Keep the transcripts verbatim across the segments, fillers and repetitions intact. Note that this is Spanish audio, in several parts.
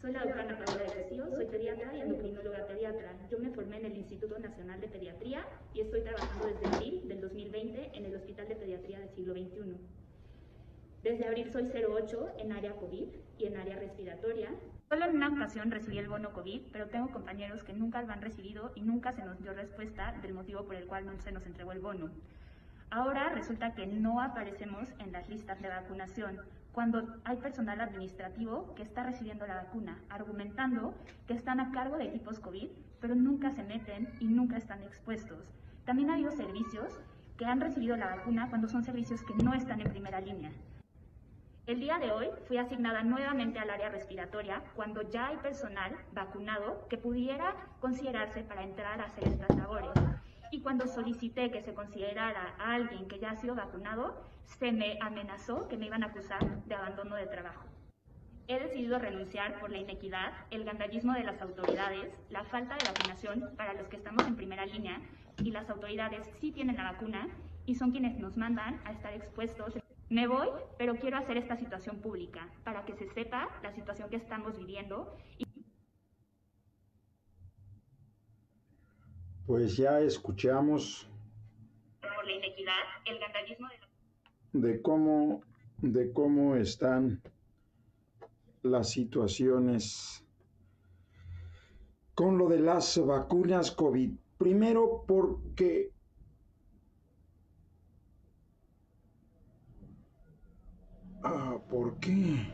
Soy la doctora Ana Paola de Cosío, soy pediatra y endocrinóloga pediatra. Yo me formé en el Instituto Nacional de Pediatría y estoy trabajando desde abril del dos mil veinte en el Hospital de Pediatría del Siglo veintiuno. Desde abril soy cero ocho en área COVID y en área respiratoria. Solo en una ocasión recibí el bono COVID, pero tengo compañeros que nunca lo han recibido y nunca se nos dio respuesta del motivo por el cual no se nos entregó el bono. Ahora resulta que no aparecemos en las listas de vacunación, cuando hay personal administrativo que está recibiendo la vacuna, argumentando que están a cargo de equipos COVID, pero nunca se meten y nunca están expuestos. También ha habido servicios que han recibido la vacuna cuando son servicios que no están en primera línea. El día de hoy fui asignada nuevamente al área respiratoria cuando ya hay personal vacunado que pudiera considerarse para entrar a hacer estas labores. Y cuando solicité que se considerara a alguien que ya ha sido vacunado, se me amenazó que me iban a acusar de abandono de trabajo. He decidido renunciar por la inequidad, el gandallismo de las autoridades, la falta de vacunación para los que estamos en primera línea, y las autoridades sí tienen la vacuna y son quienes nos mandan a estar expuestos. Me voy, pero quiero hacer esta situación pública para que se sepa la situación que estamos viviendo. Y Pues ya escuchamos por la inequidad, el gandallismo de los... de cómo, de cómo están las situaciones con lo de las vacunas COVID. Primero porque ah, ¿por qué?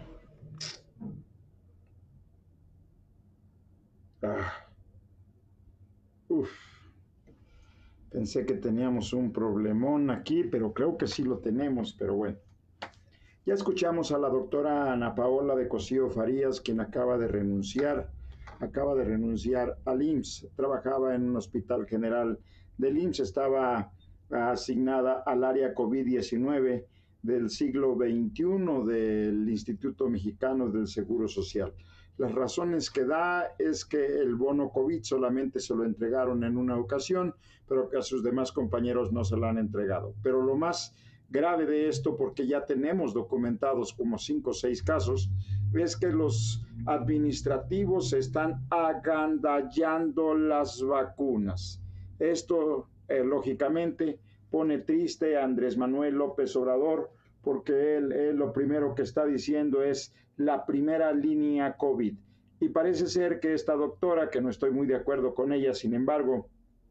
Ah, uf. Pensé que teníamos un problemón aquí, pero creo que sí lo tenemos, pero bueno. Ya escuchamos a la doctora Ana Paola de Cosío Farías, quien acaba de renunciar, acaba de renunciar al I M S S. Trabajaba en un hospital general del I M S S, estaba asignada al área COVID diecinueve del siglo veintiuno del Instituto Mexicano del Seguro Social. Las razones que da es que el bono COVID solamente se lo entregaron en una ocasión, pero que a sus demás compañeros no se lo han entregado. Pero lo más grave de esto, porque ya tenemos documentados como cinco o seis casos, es que los administrativos están agandallando las vacunas. Esto, eh, lógicamente, pone triste a Andrés Manuel López Obrador, porque él, él lo primero que está diciendo es la primera línea COVID. Y parece ser que esta doctora, que no estoy muy de acuerdo con ella, sin embargo,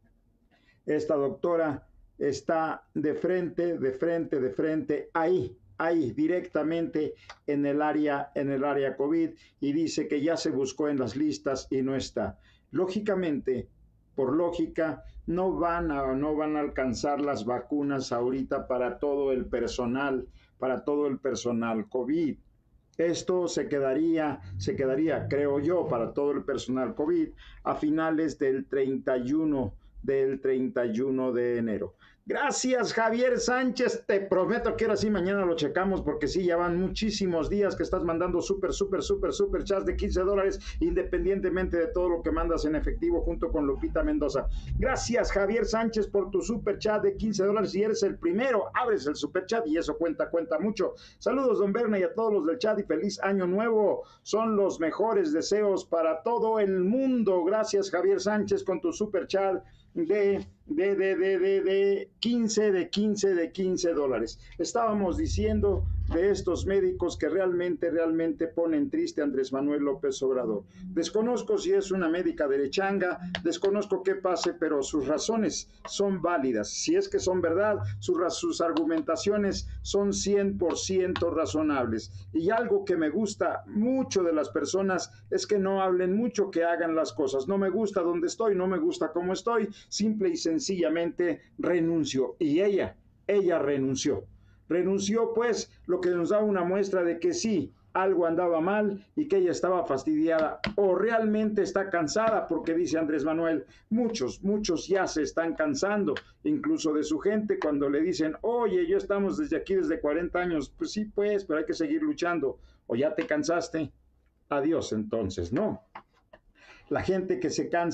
esta doctora está de frente, de frente, de frente, ahí, ahí, directamente en el área, en el área COVID, y dice que ya se buscó en las listas y no está. Lógicamente, por lógica, no van a, no van a alcanzar las vacunas ahorita para todo el personal, para todo el personal COVID. Esto se quedaría, se quedaría, creo yo, para todo el personal COVID a finales del treinta y uno del treinta y uno de enero. Gracias, Javier Sánchez. Te prometo que ahora sí mañana lo checamos, porque sí, ya van muchísimos días que estás mandando súper, súper, súper, súper chats de quince dólares, independientemente de todo lo que mandas en efectivo, junto con Lupita Mendoza. Gracias, Javier Sánchez, por tu super chat de quince dólares. Y eres el primero, abres el super chat y eso cuenta, cuenta mucho. Saludos, don Berna, y a todos los del chat, y feliz año nuevo. Son los mejores deseos para todo el mundo. Gracias, Javier Sánchez, con tu super chat de, de, de, de, de, de quince, de quince, de quince dólares. Estábamos diciendo de estos médicos que realmente, realmente ponen triste a Andrés Manuel López Obrador. Desconozco si es una médica derechanga, desconozco qué pase, pero sus razones son válidas. Si es que son verdad, sus, sus argumentaciones son cien por ciento razonables. Y algo que me gusta mucho de las personas es que no hablen mucho, que hagan las cosas. No me gusta donde estoy, no me gusta cómo estoy, simple y sencillamente renuncio. Y ella, ella renunció. Renunció, pues, lo que nos da una muestra de que sí, algo andaba mal y que ella estaba fastidiada, o realmente está cansada, porque dice Andrés Manuel, muchos, muchos ya se están cansando, incluso de su gente, cuando le dicen, oye, yo estamos desde aquí desde cuarenta años, pues sí, pues, pero hay que seguir luchando, o ya te cansaste, adiós entonces, ¿no? La gente que se canse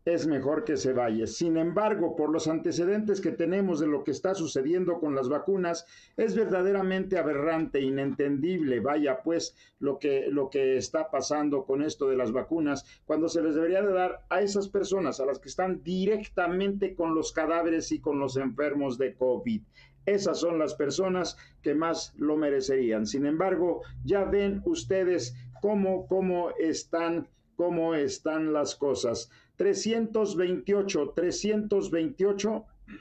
es mejor que se vaya. Sin embargo, por los antecedentes que tenemos de lo que está sucediendo con las vacunas, es verdaderamente aberrante, inentendible, vaya pues, lo que, lo que está pasando con esto de las vacunas, cuando se les debería de dar a esas personas, a las que están directamente con los cadáveres y con los enfermos de COVID. Esas son las personas que más lo merecerían. Sin embargo, ya ven ustedes cómo, cómo están, cómo están las cosas. trescientos veintiocho, trescientos veintiocho.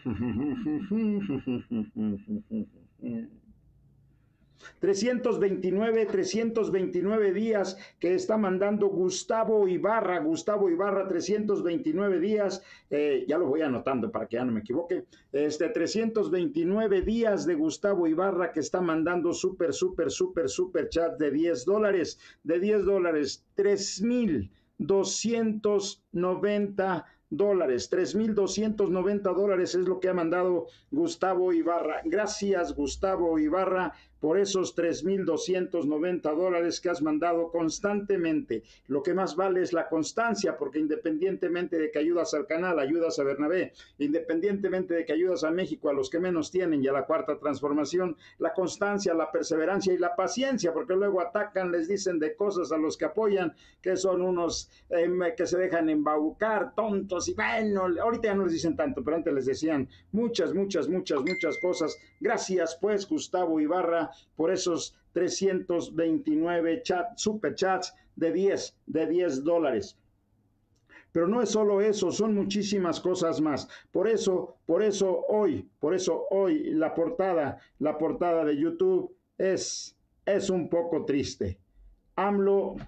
trescientos veintinueve, trescientos veintinueve días que está mandando Gustavo Ibarra, Gustavo Ibarra, trescientos veintinueve días, eh, ya lo voy anotando para que ya no me equivoque, este, trescientos veintinueve días de Gustavo Ibarra que está mandando súper, súper, súper, súper chat de diez dólares, de diez dólares, tres mil doscientos noventa dólares, tres mil doscientos noventa dólares es lo que ha mandado Gustavo Ibarra. Gracias, Gustavo Ibarra, por esos tres mil doscientos noventa dólares que has mandado constantemente. Lo que más vale es la constancia, porque independientemente de que ayudas al canal, ayudas a Bernabé, independientemente de que ayudas a México, a los que menos tienen, y a la Cuarta Transformación, la constancia, la perseverancia y la paciencia, porque luego atacan, les dicen de cosas a los que apoyan, que son unos eh, que se dejan embaucar, tontos, y bueno, ahorita ya no les dicen tanto, pero antes les decían muchas, muchas, muchas, muchas cosas. Gracias pues, Gustavo Ibarra, por esos trescientos veintinueve chat, superchats de diez, de diez dólares. Pero no es solo eso, son muchísimas cosas más. Por eso, por eso hoy, por eso hoy la portada, la portada de YouTube es, es un poco triste. AMLO,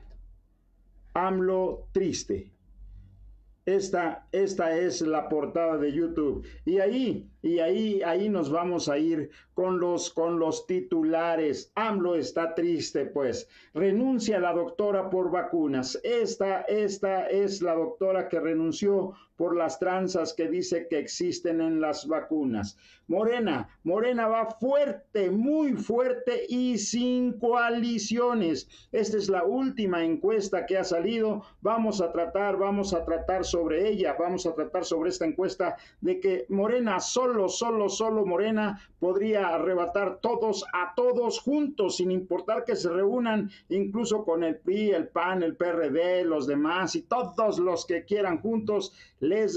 AMLO triste. Esta, esta es la portada de YouTube. Y ahí, y ahí, ahí nos vamos a ir con los, con los titulares. AMLO está triste, pues. Renuncia la doctora por vacunas. Esta, esta es la doctora que renunció por las tranzas que dice que existen en las vacunas. Morena, Morena va fuerte, muy fuerte y sin coaliciones. Esta es la última encuesta que ha salido. Vamos a tratar, vamos a tratar sobre ella, vamos a tratar sobre esta encuesta de que Morena, solo, solo, solo Morena podría arrebatar todos a todos juntos, sin importar que se reúnan incluso con el P R I, el P A N, el P R D, los demás y todos los que quieran juntos, les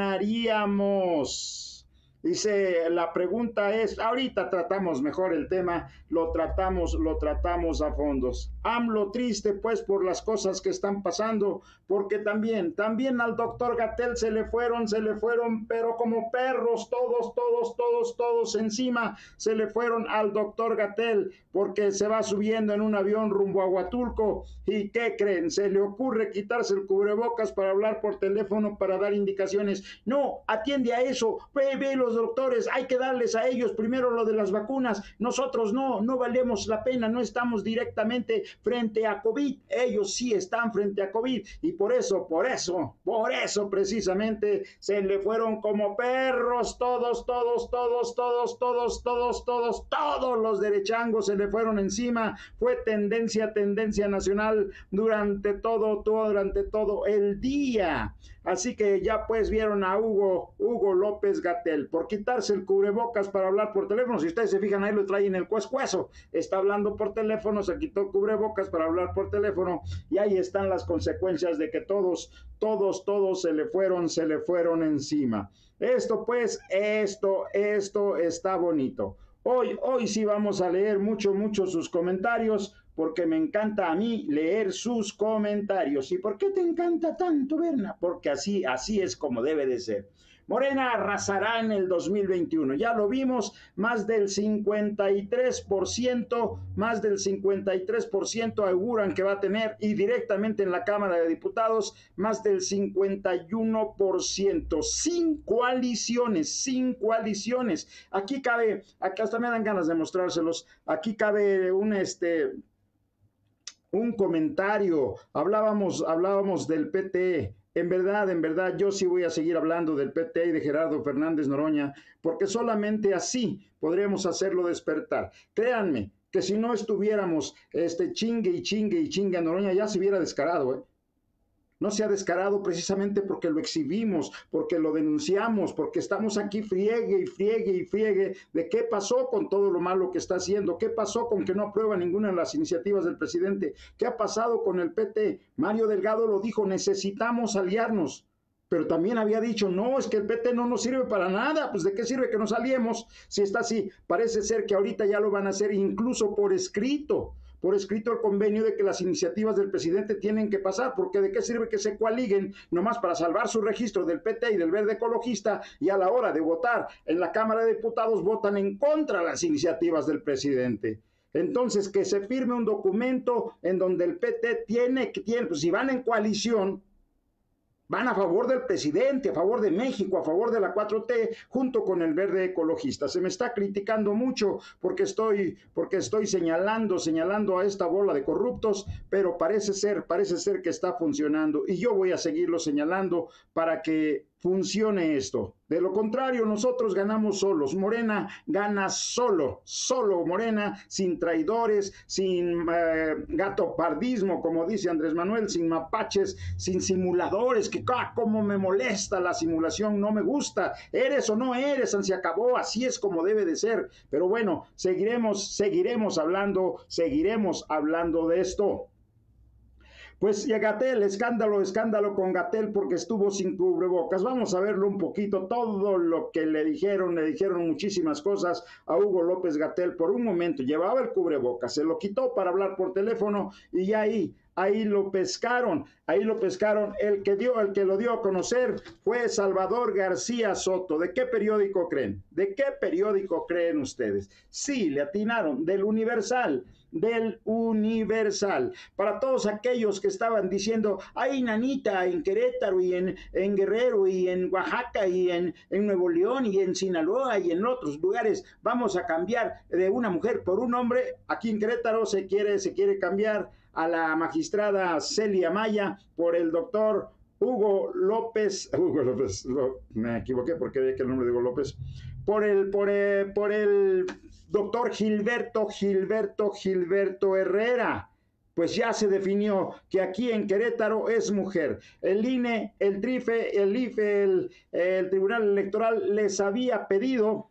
ganaríamos. Dice, la pregunta es, ahorita tratamos mejor el tema, lo tratamos, lo tratamos a fondos. AMLO triste pues por las cosas que están pasando, porque también, también al doctor Gatell se le fueron, se le fueron, pero como perros, todos, todos, todos, todos encima, se le fueron al doctor Gatell, porque se va subiendo en un avión rumbo a Huatulco, y ¿qué creen? Se le ocurre quitarse el cubrebocas para hablar por teléfono, para dar indicaciones. No, atiende a eso, ve, ve los doctores, hay que darles a ellos primero lo de las vacunas, nosotros no, no valemos la pena, no estamos directamente frente a COVID, ellos sí están frente a COVID, y por eso, por eso, por eso precisamente se le fueron como perros todos, todos, todos, todos, todos, todos, todos, todos los derechangos se le fueron encima, fue tendencia, tendencia nacional durante todo, todo, durante todo el día. Así que ya pues vieron a Hugo, Hugo López Gatell, por quitarse el cubrebocas para hablar por teléfono. Si ustedes se fijan, ahí lo traen en el cuescuezo. Está hablando por teléfono, se quitó el cubrebocas para hablar por teléfono, y ahí están las consecuencias de que todos, todos, todos se le fueron, se le fueron encima. Esto pues, esto, esto está bonito. Hoy, hoy sí vamos a leer mucho, mucho sus comentarios, porque me encanta a mí leer sus comentarios. ¿Y por qué te encanta tanto, Berna? Porque así, así es como debe de ser. Morena arrasará en el dos mil veintiuno. Ya lo vimos, más del cincuenta y tres por ciento, más del cincuenta y tres por ciento auguran que va a tener, y directamente en la Cámara de Diputados, más del cincuenta y uno por ciento. Sin coaliciones, sin coaliciones. Aquí cabe, acá hasta me dan ganas de mostrárselos, aquí cabe un este... un comentario, hablábamos, hablábamos del P T, en verdad, en verdad, yo sí voy a seguir hablando del P T y de Gerardo Fernández Noroña, porque solamente así podremos hacerlo despertar. Créanme, que si no estuviéramos este, chingue y chingue y chingue a Noroña, ya se hubiera descarado, ¿eh? No se ha descarado precisamente porque lo exhibimos, porque lo denunciamos, porque estamos aquí friegue y friegue y friegue de qué pasó con todo lo malo que está haciendo, qué pasó con que no aprueba ninguna de las iniciativas del presidente, qué ha pasado con el P T. Mario Delgado lo dijo, necesitamos aliarnos. Pero también había dicho, no, es que el P T no nos sirve para nada, pues ¿de qué sirve que nos aliemos si está así? Parece ser que ahorita ya lo van a hacer incluso por escrito. Por escrito el convenio de que las iniciativas del presidente tienen que pasar, porque de qué sirve que se coaliguen nomás para salvar su registro del P T y del Verde Ecologista y a la hora de votar en la Cámara de Diputados votan en contra de las iniciativas del presidente. Entonces que se firme un documento en donde el P T tiene que, tiene, pues si van en coalición, van a favor del presidente, a favor de México, a favor de la cuatro T, junto con el Verde Ecologista. Se me está criticando mucho porque estoy, porque estoy señalando, señalando a esta bola de corruptos, pero parece ser, parece ser que está funcionando y yo voy a seguirlo señalando para que funcione esto. De lo contrario, nosotros ganamos solos. Morena gana solo, solo Morena, sin traidores, sin eh, gatopardismo, como dice Andrés Manuel, sin mapaches, sin simuladores, que ah, cómo me molesta la simulación, no me gusta. Eres o no eres, se acabó, así es como debe de ser. Pero bueno, seguiremos, seguiremos hablando, seguiremos hablando de esto. Pues ya Gatell, escándalo, escándalo con Gatell porque estuvo sin cubrebocas. Vamos a verlo un poquito, todo lo que le dijeron, le dijeron muchísimas cosas a Hugo López Gatell. Por un momento llevaba el cubrebocas, se lo quitó para hablar por teléfono y ya ahí, ahí lo pescaron, ahí lo pescaron. El que dio, el que lo dio a conocer fue Salvador García Soto. ¿De qué periódico creen? ¿De qué periódico creen ustedes? Sí, le atinaron, del Universal. Del Universal. Para todos aquellos que estaban diciendo, ay, nanita, en Querétaro y en, en Guerrero y en Oaxaca y en, en Nuevo León y en Sinaloa y en otros lugares, vamos a cambiar de una mujer por un hombre. Aquí en Querétaro se quiere, se quiere cambiar a la magistrada Celia Maya por el doctor Hugo López, Hugo López, lo, me equivoqué porque veía que el nombre de Hugo López, por el, por el, por el doctor Gilberto, Gilberto, Gilberto Herrera. Pues ya se definió que aquí en Querétaro es mujer. El I N E, el TRIFE, el I F E, el, el Tribunal Electoral les había pedido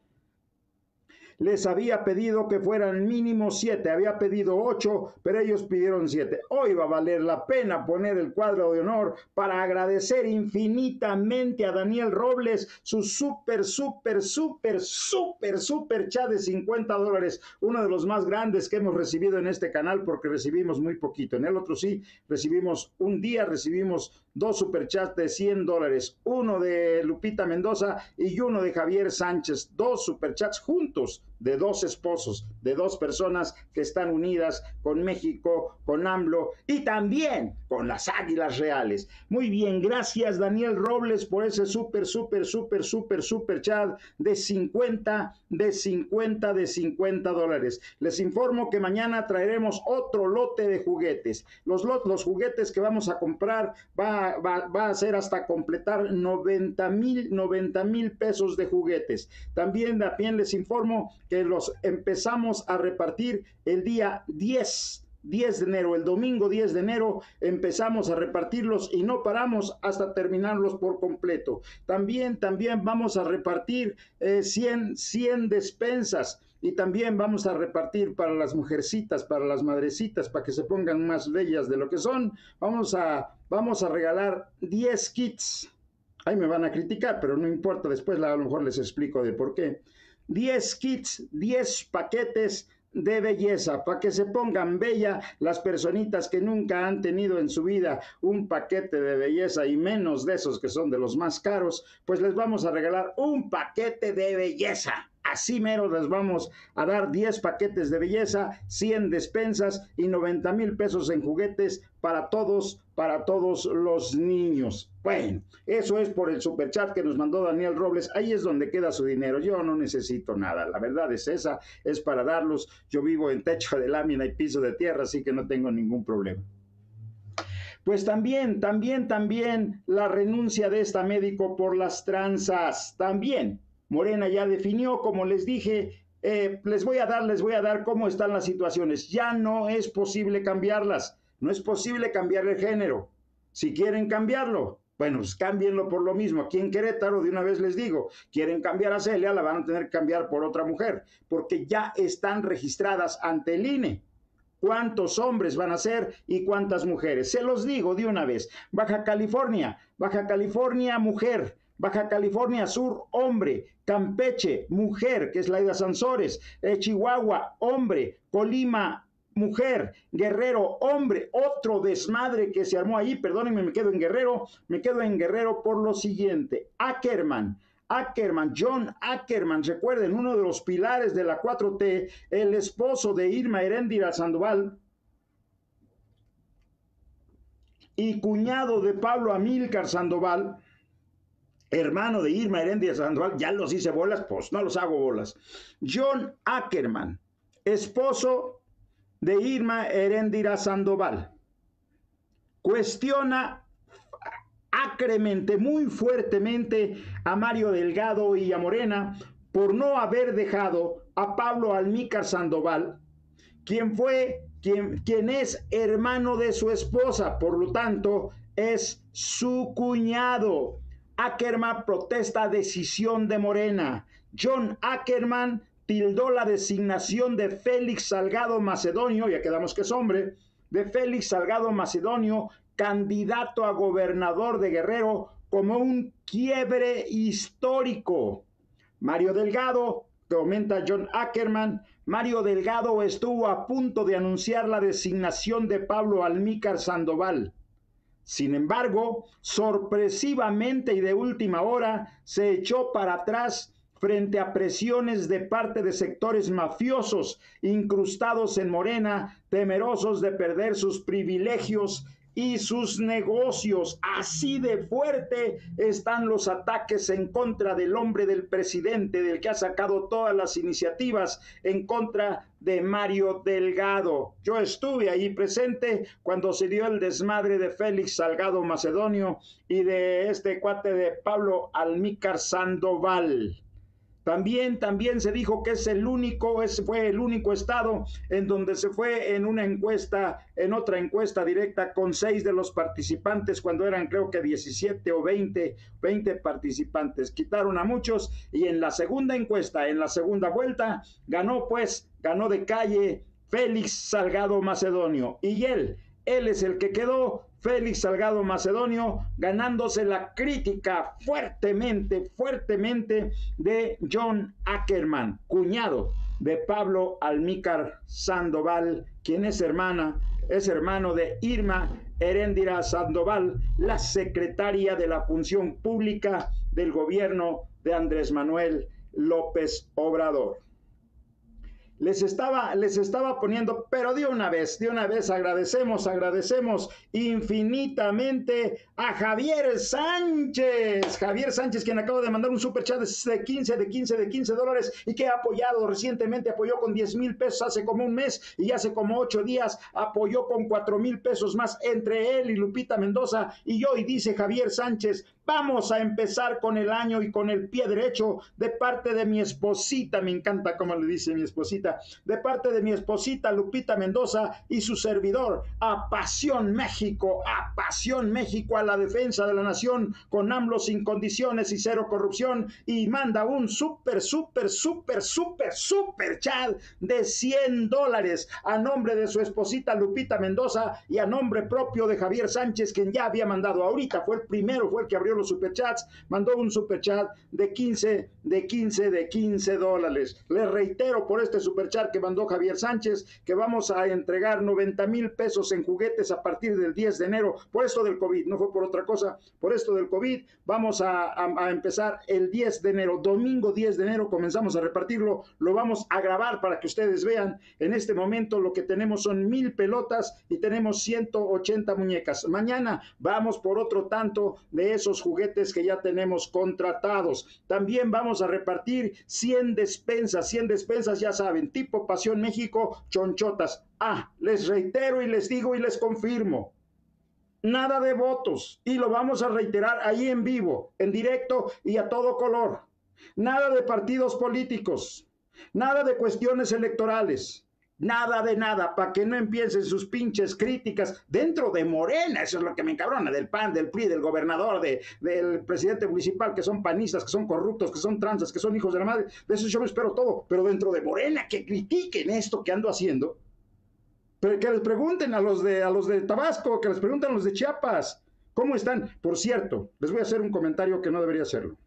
les había pedido que fueran mínimo siete, había pedido ocho, pero ellos pidieron siete. Hoy va a valer la pena poner el cuadro de honor para agradecer infinitamente a Daniel Robles su súper, súper, súper, súper, súper chat de cincuenta dólares, uno de los más grandes que hemos recibido en este canal porque recibimos muy poquito. En el otro sí, recibimos un día, recibimos dos superchats de cien dólares, uno de Lupita Mendoza y uno de Javier Sánchez, dos superchats juntos de dos esposos, de dos personas que están unidas con México, con AMLO y también con las Águilas Reales. Muy bien, gracias Daniel Robles por ese súper, súper, súper, súper, súper chat de cincuenta, de cincuenta, de cincuenta dólares. Les informo que mañana traeremos otro lote de juguetes. Los, lot, los juguetes que vamos a comprar va, va, va a ser hasta completar noventa mil pesos de juguetes. También, también les informo que los empezamos a repartir el día diez de enero, el domingo diez de enero empezamos a repartirlos y no paramos hasta terminarlos por completo. También, también vamos a repartir eh, cien, cien despensas y también vamos a repartir para las mujercitas, para las madrecitas, para que se pongan más bellas de lo que son. Vamos a, vamos a regalar diez kits. Ahí me van a criticar, pero no importa, después a lo mejor les explico de por qué. diez kits, diez paquetes de belleza, para que se pongan bella las personitas que nunca han tenido en su vida un paquete de belleza y menos de esos que son de los más caros, pues les vamos a regalar un paquete de belleza. Así mero les vamos a dar diez paquetes de belleza, cien despensas y noventa mil pesos en juguetes para todos, para todos los niños. Bueno, eso es por el superchat que nos mandó Daniel Robles. Ahí es donde queda su dinero. Yo no necesito nada. La verdad es esa, es para darlos. Yo vivo en techo de lámina y piso de tierra, así que no tengo ningún problema. Pues también, también, también la renuncia de esta médico por las tranzas. También Morena ya definió, como les dije, eh, les voy a dar, les voy a dar cómo están las situaciones. Ya no es posible cambiarlas. No es posible cambiar el género. Si quieren cambiarlo, bueno, pues cámbienlo por lo mismo. Aquí en Querétaro, de una vez les digo, quieren cambiar a Celia, la van a tener que cambiar por otra mujer, porque ya están registradas ante el I N E. ¿Cuántos hombres van a ser y cuántas mujeres? Se los digo de una vez. Baja California, Baja California, mujer. Baja California Sur, hombre. Campeche, mujer, que es Laida Sansores. Eh, Chihuahua, hombre. Colima, mujer. Guerrero, hombre. Otro desmadre que se armó ahí. Perdónenme, me quedo en Guerrero. Me quedo en Guerrero por lo siguiente. Ackerman. Ackerman, John Ackerman, recuerden, uno de los pilares de la cuatro T, el esposo de Irma Heréndira Sandoval y cuñado de Pablo Amílcar Sandoval, hermano de Irma Heréndira Sandoval, ya los hice bolas, pues no los hago bolas. John Ackerman, esposo de Irma Heréndira Sandoval, cuestiona acremente, muy fuertemente a Mario Delgado y a Morena por no haber dejado a Pablo Almícar Sandoval, quien fue, quien, quien es hermano de su esposa, por lo tanto es su cuñado. Ackerman protesta decisión de Morena. John Ackerman tildó la designación de Félix Salgado Macedonio, ya quedamos que es hombre, de Félix Salgado Macedonio, candidato a gobernador de Guerrero, como un quiebre histórico. Mario Delgado, comenta John Ackerman, Mario Delgado estuvo a punto de anunciar la designación de Pablo Almícar Sandoval. Sin embargo, sorpresivamente y de última hora, se echó para atrás frente a presiones de parte de sectores mafiosos incrustados en Morena, temerosos de perder sus privilegios y sus negocios. Así de fuerte están los ataques en contra del hombre del presidente, del que ha sacado todas las iniciativas en contra de Mario Delgado. Yo estuve ahí presente cuando se dio el desmadre de Félix Salgado Macedonio y de este cuate de Pablo Almícar Sandoval. También, también se dijo que es el único, ese fue el único estado en donde se fue en una encuesta, en otra encuesta directa con seis de los participantes, cuando eran creo que diecisiete o veinte, veinte participantes. Quitaron a muchos y en la segunda encuesta, en la segunda vuelta, ganó pues, ganó de calle Félix Salgado Macedonio. Y él, él es el que quedó, Félix Salgado Macedonio, ganándose la crítica fuertemente, fuertemente de John Ackerman, cuñado de Pablo Almícar Sandoval, quien es hermana, es hermano de Irma Heréndira Sandoval, la secretaria de la Función Pública del gobierno de Andrés Manuel López Obrador. Les estaba, les estaba poniendo, pero de una vez, de una vez agradecemos, agradecemos infinitamente a Javier Sánchez. Javier Sánchez, quien acaba de mandar un superchat de quince, de quince, de quince dólares y que ha apoyado recientemente, apoyó con diez mil pesos hace como un mes y hace como ocho días apoyó con cuatro mil pesos más entre él y Lupita Mendoza y yo. Y dice Javier Sánchez: vamos a empezar con el año y con el pie derecho de parte de mi esposita, me encanta cómo le dice mi esposita, de parte de mi esposita Lupita Mendoza y su servidor, a Pasión México, a Pasión México, a la defensa de la nación, con AMLO sin condiciones y cero corrupción, y manda un súper, súper, súper, súper, súper chat de cien dólares a nombre de su esposita Lupita Mendoza y a nombre propio de Javier Sánchez, quien ya había mandado ahorita, fue el primero, fue el que abrió los superchats, mandó un superchat de quince, de quince, de quince dólares. Les reitero por este superchat que mandó Javier Sánchez que vamos a entregar noventa mil pesos en juguetes a partir del diez de enero, por esto del COVID, no fue por otra cosa, por esto del COVID, vamos a, a, a empezar el diez de enero, domingo diez de enero comenzamos a repartirlo, lo vamos a grabar para que ustedes vean. En este momento lo que tenemos son mil pelotas y tenemos ciento ochenta muñecas. Mañana vamos por otro tanto de esos juguetes que ya tenemos contratados. También vamos a repartir cien despensas, cien despensas, ya saben, tipo Pasión México, chonchotas. Ah, les reitero y les digo y les confirmo, nada de votos, y lo vamos a reiterar ahí en vivo, en directo y a todo color. Nada de partidos políticos, nada de cuestiones electorales. Nada de nada, para que no empiecen sus pinches críticas dentro de Morena. Eso es lo que me encabrona, del P A N, del P R I, del gobernador, de, del presidente municipal, que son panistas, que son corruptos, que son tranzas, que son hijos de la madre. De eso yo me espero todo. Pero dentro de Morena, que critiquen esto que ando haciendo. Pero que les pregunten a los de, a los de Tabasco, que les pregunten a los de Chiapas, ¿cómo están? Por cierto, les voy a hacer un comentario que no debería hacerlo.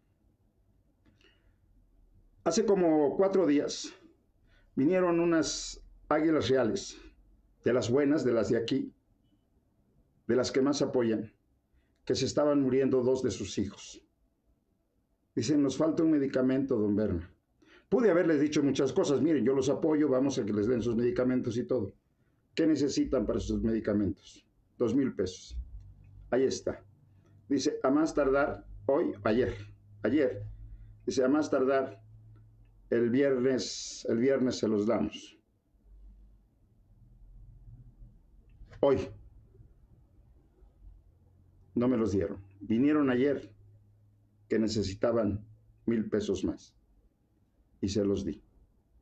Hace como cuatro días vinieron unas águilas reales, de las buenas, de las de aquí, de las que más apoyan, que se estaban muriendo dos de sus hijos. Dicen, nos falta un medicamento, don Berna. Pude haberles dicho muchas cosas, miren, yo los apoyo, vamos a que les den sus medicamentos y todo. ¿Qué necesitan para sus medicamentos? Dos mil pesos. Ahí está. Dice, a más tardar, hoy, ayer, ayer, dice, a más tardar, el viernes, el viernes se los damos. Hoy. No me los dieron. Vinieron ayer que necesitaban mil pesos más. Y se los di.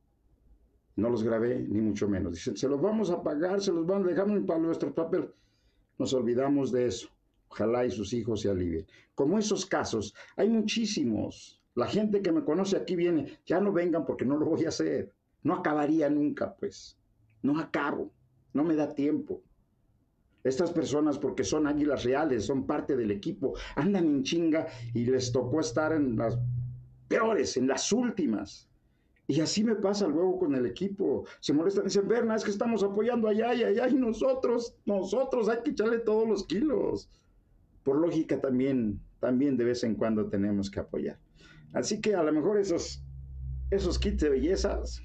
No los grabé, ni mucho menos. Dicen, se los vamos a pagar, se los van a dejar para nuestro papel. Nos olvidamos de eso. Ojalá y sus hijos se alivien. Como esos casos, hay muchísimos. La gente que me conoce aquí viene, ya no vengan porque no lo voy a hacer. No acabaría nunca, pues. No acabo. No me da tiempo. Estas personas, porque son águilas reales, son parte del equipo, andan en chinga y les tocó estar en las peores, en las últimas. Y así me pasa luego con el equipo. Se molestan y dicen, Berna, es que estamos apoyando allá y allá y nosotros, nosotros hay que echarle todos los kilos. Por lógica también, también de vez en cuando tenemos que apoyar. Así que a lo mejor esos, esos kits de bellezas,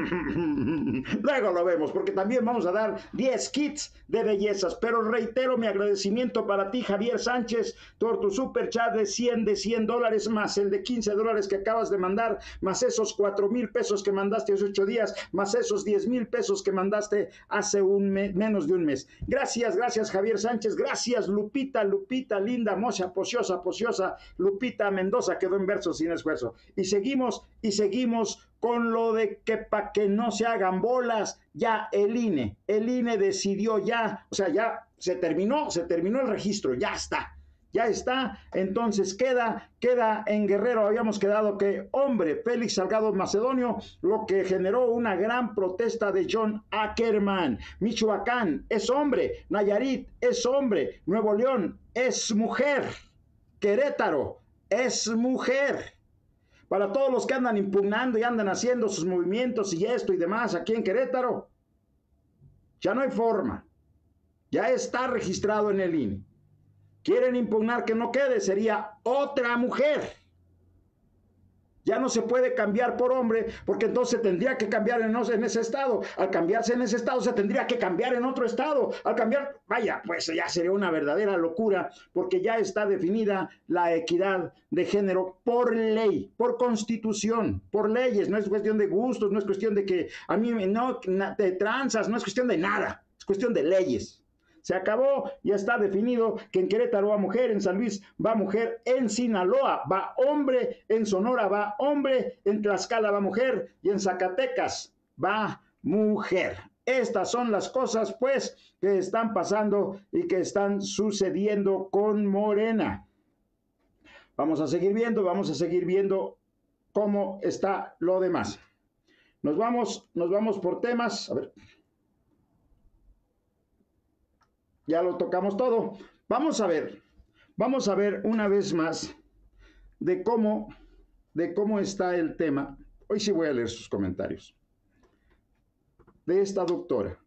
luego lo vemos, porque también vamos a dar diez kits de bellezas. Pero reitero mi agradecimiento para ti, Javier Sánchez, por tu super chat de cien, de cien dólares, más el de quince dólares que acabas de mandar, más esos cuatro mil pesos que mandaste hace ocho días, más esos diez mil pesos que mandaste hace un mes, menos de un mes. Gracias, gracias Javier Sánchez, gracias Lupita, Lupita, linda, mocha, pociosa, pociosa, Lupita Mendoza, quedó en verso sin esfuerzo. Y seguimos, y seguimos con lo de que para que no se hagan bolas, ya el I N E, el I N E decidió ya, o sea, ya se terminó, se terminó el registro, ya está, ya está, entonces queda, queda en Guerrero, habíamos quedado que, hombre, Félix Salgado Macedonio, lo que generó una gran protesta de John Ackerman. Michoacán es hombre, Nayarit es hombre, Nuevo León es mujer, Querétaro es mujer. Para todos los que andan impugnando y andan haciendo sus movimientos y esto y demás aquí en Querétaro, ya no hay forma. Ya está registrado en el I N E. Quieren impugnar que no quede, sería otra mujer. Ya no se puede cambiar por hombre, porque entonces tendría que cambiar en, en ese estado. Al cambiarse en ese estado, se tendría que cambiar en otro estado. Al cambiar, vaya, pues ya sería una verdadera locura, porque ya está definida la equidad de género por ley, por constitución, por leyes. No es cuestión de gustos, no es cuestión de que a mí no, de tranzas, no es cuestión de nada, es cuestión de leyes. Se acabó, ya está definido que en Querétaro va mujer, en San Luis va mujer, en Sinaloa va hombre, en Sonora va hombre, en Tlaxcala va mujer y en Zacatecas va mujer. Estas son las cosas, pues, que están pasando y que están sucediendo con Morena. Vamos a seguir viendo, vamos a seguir viendo cómo está lo demás. Nos vamos, nos vamos por temas. A ver. Ya lo tocamos todo. Vamos a ver, vamos a ver una vez más de cómo, de cómo está el tema. Hoy sí voy a leer sus comentarios. De esta doctora.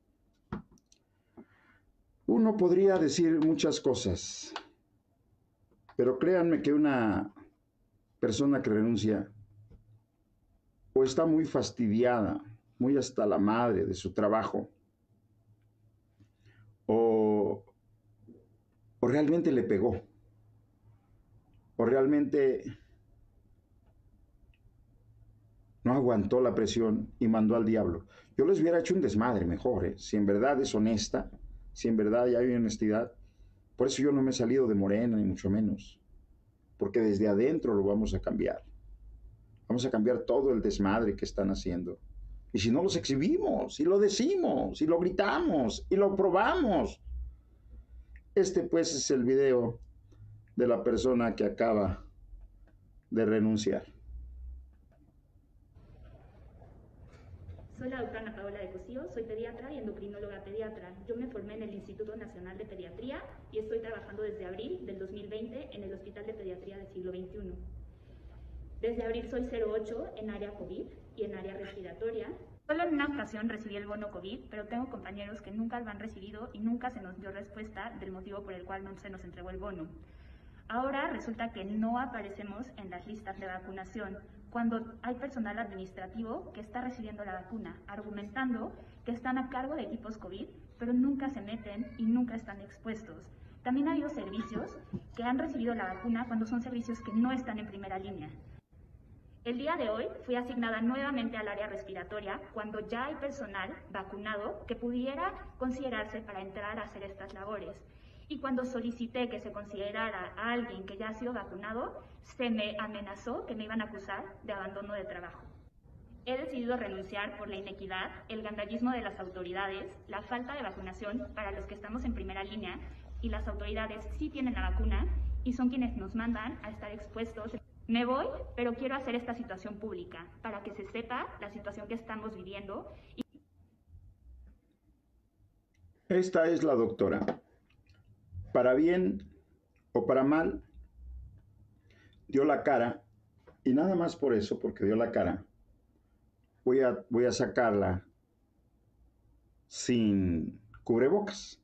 Uno podría decir muchas cosas, pero créanme que una persona que renuncia o está muy fastidiada, muy hasta la madre de su trabajo, O, o realmente le pegó, o realmente no aguantó la presión y mandó al diablo. Yo les hubiera hecho un desmadre mejor, ¿eh? Si en verdad es honesta, si en verdad ya hay honestidad. Por eso yo no me he salido de Morena, ni mucho menos, porque desde adentro lo vamos a cambiar. Vamos a cambiar todo el desmadre que están haciendo. Y si no los exhibimos, y lo decimos, y lo gritamos, y lo probamos. Este pues es el video de la persona que acaba de renunciar. Soy la doctora Ana Paola de Cosío, soy pediatra y endocrinóloga pediatra. Yo me formé en el Instituto Nacional de Pediatría y estoy trabajando desde abril del dos mil veinte en el Hospital de Pediatría del Siglo veintiuno. Desde abril soy cero ocho en área COVID y en área respiratoria. Solo en una ocasión recibí el bono COVID, pero tengo compañeros que nunca lo han recibido y nunca se nos dio respuesta del motivo por el cual no se nos entregó el bono. Ahora resulta que no aparecemos en las listas de vacunación cuando hay personal administrativo que está recibiendo la vacuna, argumentando que están a cargo de equipos COVID, pero nunca se meten y nunca están expuestos. También ha habido servicios que han recibido la vacuna cuando son servicios que no están en primera línea. El día de hoy fui asignada nuevamente al área respiratoria cuando ya hay personal vacunado que pudiera considerarse para entrar a hacer estas labores. Y cuando solicité que se considerara a alguien que ya ha sido vacunado, se me amenazó que me iban a acusar de abandono de trabajo. He decidido renunciar por la inequidad, el gandallismo de las autoridades, la falta de vacunación para los que estamos en primera línea, y las autoridades sí tienen la vacuna y son quienes nos mandan a estar expuestos. Me voy, pero quiero hacer esta situación pública para que se sepa la situación que estamos viviendo. Y... Esta es la doctora. Para bien o para mal, dio la cara, y nada más por eso, porque dio la cara, voy a, voy a sacarla sin cubrebocas,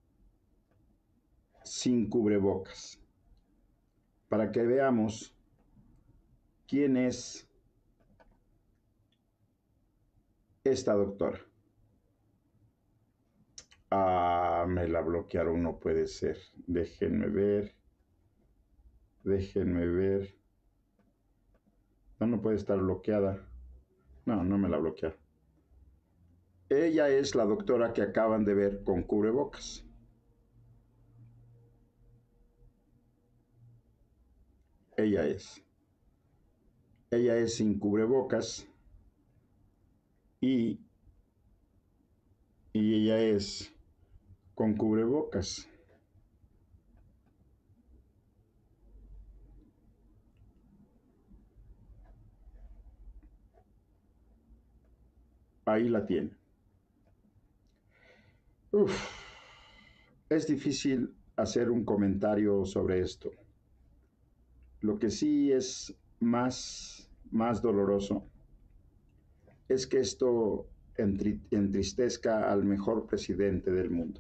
sin cubrebocas, para que veamos quién es esta doctora. Ah, me la bloquearon, no puede ser. Déjenme ver. Déjenme ver. No, no puede estar bloqueada. No, no me la bloquearon. Ella es la doctora que acaban de ver con cubrebocas. Ella es. Ella es sin cubrebocas y, y ella es con cubrebocas. Ahí la tiene. Uf, es difícil hacer un comentario sobre esto. Lo que sí es más, más doloroso es que esto entri- entristezca al mejor presidente del mundo.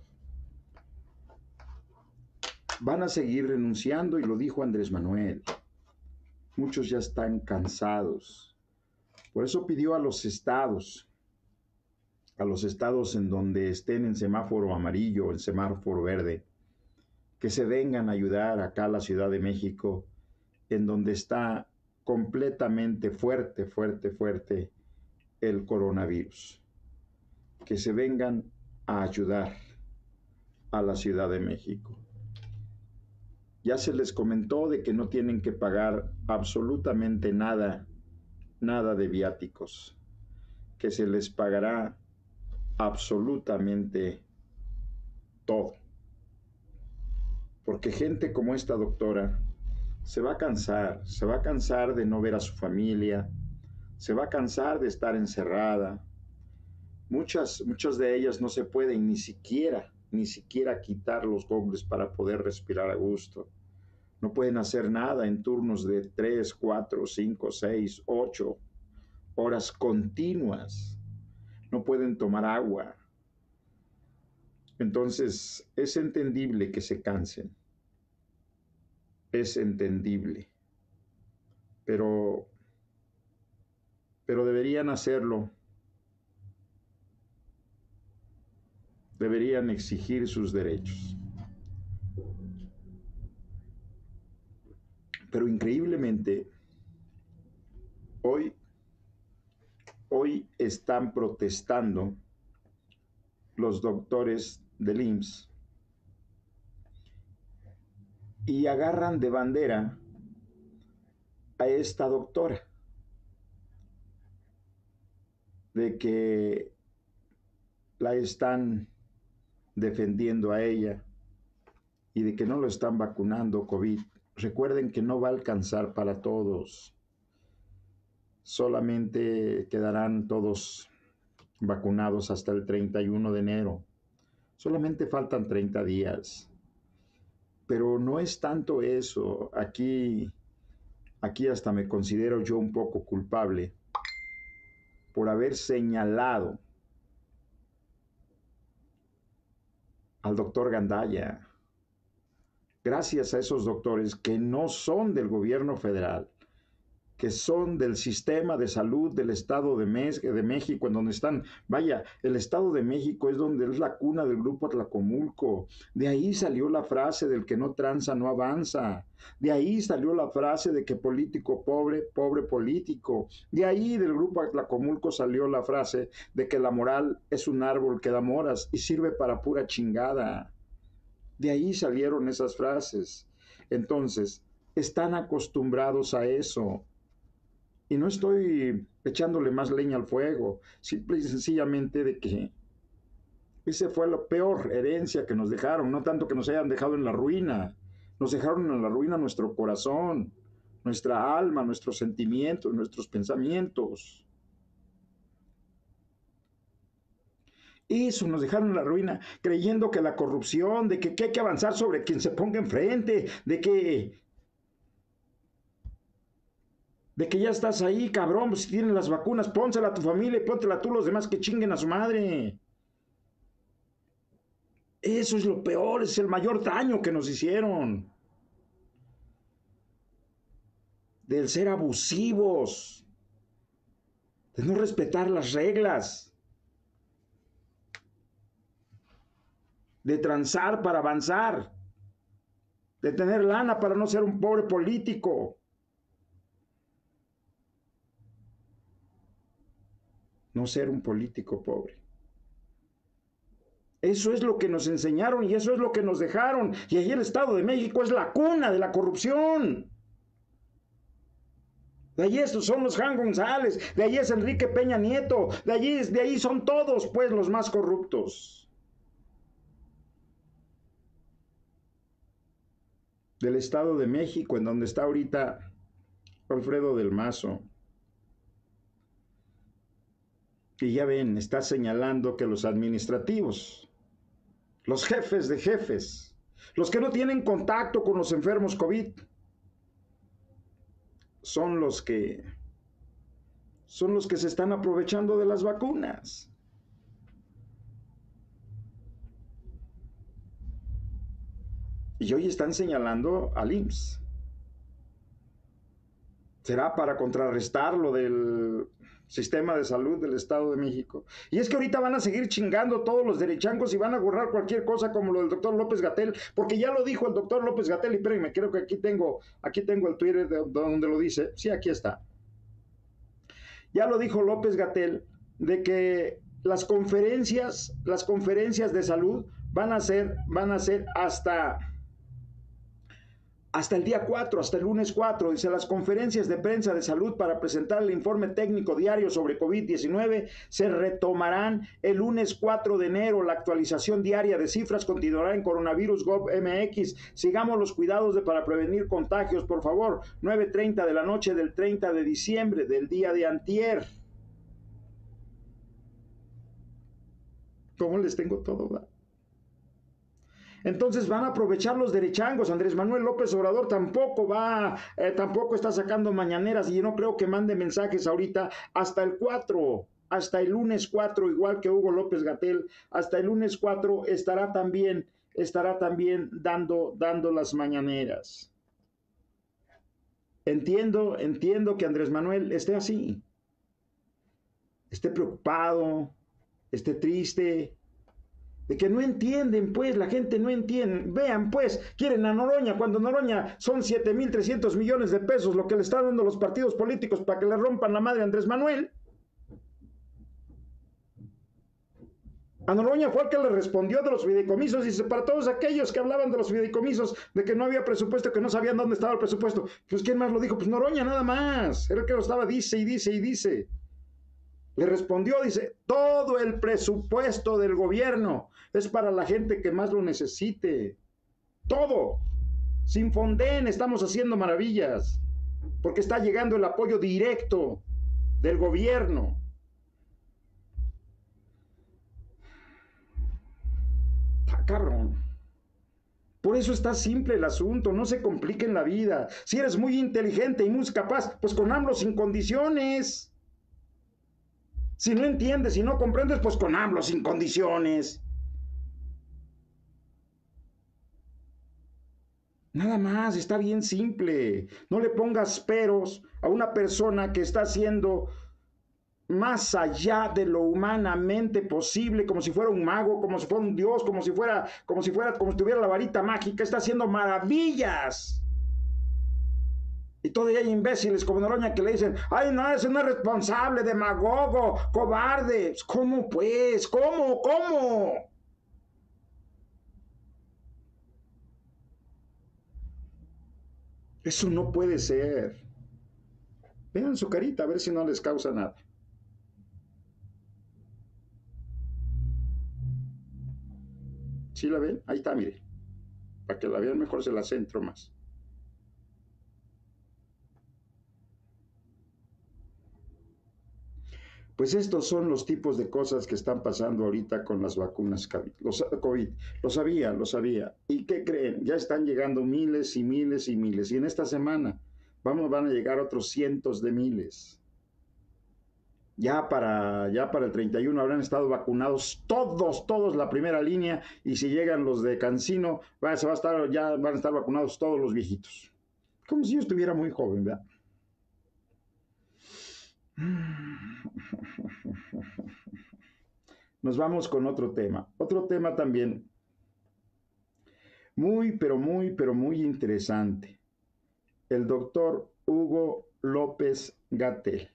Van a seguir renunciando, y lo dijo Andrés Manuel. Muchos ya están cansados. Por eso pidió a los estados, a los estados en donde estén en semáforo amarillo o en semáforo verde, que se vengan a ayudar acá a la Ciudad de México, en donde está completamente fuerte, fuerte, fuerte el coronavirus. Que se vengan a ayudar a la Ciudad de México. Ya se les comentó de que no tienen que pagar absolutamente nada, nada de viáticos, que se les pagará absolutamente todo. Porque gente como esta doctora se va a cansar, se va a cansar de no ver a su familia, se va a cansar de estar encerrada. Muchas, muchas de ellas no se pueden ni siquiera, ni siquiera quitar los gogles para poder respirar a gusto. No pueden hacer nada en turnos de tres, cuatro, cinco, seis, ocho horas continuas. No pueden tomar agua. Entonces, es entendible que se cansen. Es entendible. Pero, pero deberían hacerlo. Deberían exigir sus derechos. Pero increíblemente, hoy, hoy están protestando los doctores del I M S S y agarran de bandera a esta doctora. de que la están defendiendo a ella y de que no lo están vacunando COVID. Recuerden que no va a alcanzar para todos. Solamente quedarán todos vacunados hasta el treinta y uno de enero. Solamente faltan treinta días. Pero no es tanto eso. Aquí, aquí hasta me considero yo un poco culpable por haber señalado al doctor Gandaya. Gracias a esos doctores que no son del gobierno federal, que son del sistema de salud del Estado de, de México, en donde están, vaya, el Estado de México es donde es la cuna del grupo Atlacomulco. De ahí salió la frase del que no tranza no avanza. De ahí salió la frase de que político pobre, pobre político. De ahí del grupo Atlacomulco salió la frase de que la moral es un árbol que da moras y sirve para pura chingada. De ahí salieron esas frases. Entonces, están acostumbrados a eso. Y no estoy echándole más leña al fuego, simple y sencillamente de que esa fue la peor herencia que nos dejaron, no tanto que nos hayan dejado en la ruina, nos dejaron en la ruina nuestro corazón, nuestra alma, nuestros sentimientos, nuestros pensamientos. Eso nos dejaron en la ruina, creyendo que la corrupción, de que, que hay que avanzar sobre quien se ponga enfrente, de que... de que ya estás ahí, cabrón, pues si tienen las vacunas, pónsela a tu familia y póntela a tú los demás que chinguen a su madre. Eso es lo peor, es el mayor daño que nos hicieron. Del ser abusivos, de no respetar las reglas, de transar para avanzar, de tener lana para no ser un pobre político. No ser un político pobre. Eso es lo que nos enseñaron y eso es lo que nos dejaron. Y ahí el Estado de México es la cuna de la corrupción. De allí estos son los Jan González, de allí es Enrique Peña Nieto, de allí, de ahí son todos pues los más corruptos. Del Estado de México, en donde está ahorita Alfredo del Mazo. Y ya ven, está señalando que los administrativos, los jefes de jefes, los que no tienen contacto con los enfermos COVID, son los que, son los que se están aprovechando de las vacunas. Y hoy están señalando al I M S S. ¿Será para contrarrestar lo del sistema de salud del Estado de México? Y es que ahorita van a seguir chingando todos los derechancos y van a borrar cualquier cosa como lo del doctor López-Gatell, porque ya lo dijo el doctor López-Gatell, y espérenme, creo que aquí tengo, aquí tengo el Twitter de donde lo dice. Sí, aquí está. Ya lo dijo López-Gatell de que las conferencias, las conferencias de salud van a ser, van a ser hasta... hasta el día cuatro, hasta el lunes cuatro, dice, las conferencias de prensa de salud para presentar el informe técnico diario sobre COVID diecinueve se retomarán el lunes cuatro de enero. La actualización diaria de cifras continuará en coronavirus punto gov punto m x. Sigamos los cuidados de, para prevenir contagios, por favor. nueve treinta de la noche del treinta de diciembre, del día de antier. ¿Cómo les tengo todo, ¿verdad? Entonces van a aprovechar los derechangos. Andrés Manuel López Obrador tampoco va, eh, tampoco está sacando mañaneras, y yo no creo que mande mensajes ahorita hasta el cuatro, hasta el lunes cuatro, igual que Hugo López-Gatell, hasta el lunes cuatro estará también, estará también dando, dando las mañaneras. Entiendo, entiendo que Andrés Manuel esté así, esté preocupado, esté triste, de que no entienden, pues, la gente no entiende. Vean, pues, quieren a Noroña, cuando Noroña son siete mil trescientos millones de pesos lo que le están dando los partidos políticos para que le rompan la madre a Andrés Manuel. A Noroña fue el que le respondió de los fideicomisos, dice, para todos aquellos que hablaban de los fideicomisos, de que no había presupuesto, que no sabían dónde estaba el presupuesto. Pues, ¿quién más lo dijo? Pues Noroña nada más, era el que lo estaba, dice y dice y dice. Le respondió, dice, todo el presupuesto del gobierno es para la gente que más lo necesite. Todo. Sin Fonden estamos haciendo maravillas, porque está llegando el apoyo directo del gobierno. Está cabrón. Por eso está simple el asunto, no se compliquen la vida. Si eres muy inteligente y muy capaz, pues con AMLO sin condiciones. Si no entiendes, si no comprendes, pues con AMLO sin condiciones. Nada más, está bien simple. No le pongas peros a una persona que está haciendo más allá de lo humanamente posible, como si fuera un mago, como si fuera un dios, como si fuera, como si fuera, como si tuviera la varita mágica, está haciendo maravillas. Y todavía hay imbéciles como Noroña que le dicen, ay no, ese no es responsable, demagogo, cobarde. ¿Cómo pues? ¿Cómo? ¿Cómo? Eso no puede ser. Vean su carita, a ver si no les causa nada. ¿Sí la ven? Ahí está, mire. Para que la vean mejor se la centro más. Pues estos son los tipos de cosas que están pasando ahorita con las vacunas COVID. Los, COVID. Lo sabía, lo sabía. ¿Y qué creen? Ya están llegando miles y miles y miles. Y en esta semana vamos, van a llegar otros cientos de miles. Ya para, ya para el treinta y uno habrán estado vacunados todos, todos la primera línea. Y si llegan los de Cancino, va, se va a estar, ya van a estar vacunados todos los viejitos. Como si yo estuviera muy joven, ¿verdad? Nos vamos con otro tema. Otro tema también muy, pero muy, pero muy interesante. El doctor Hugo López-Gatell.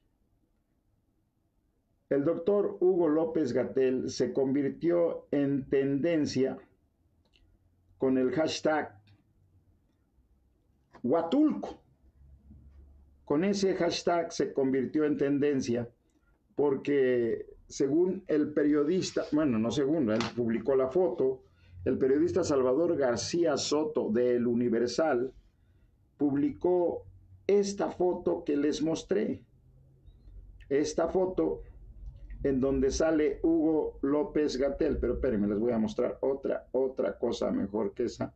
El doctor Hugo López-Gatell se convirtió en tendencia con el hashtag Huatulco. Con ese hashtag se convirtió en tendencia porque según el periodista, bueno, no según, él publicó la foto, el periodista Salvador García Soto de El Universal publicó esta foto que les mostré. Esta foto en donde sale Hugo López-Gatell, pero espérenme, les voy a mostrar otra, otra cosa mejor que esa.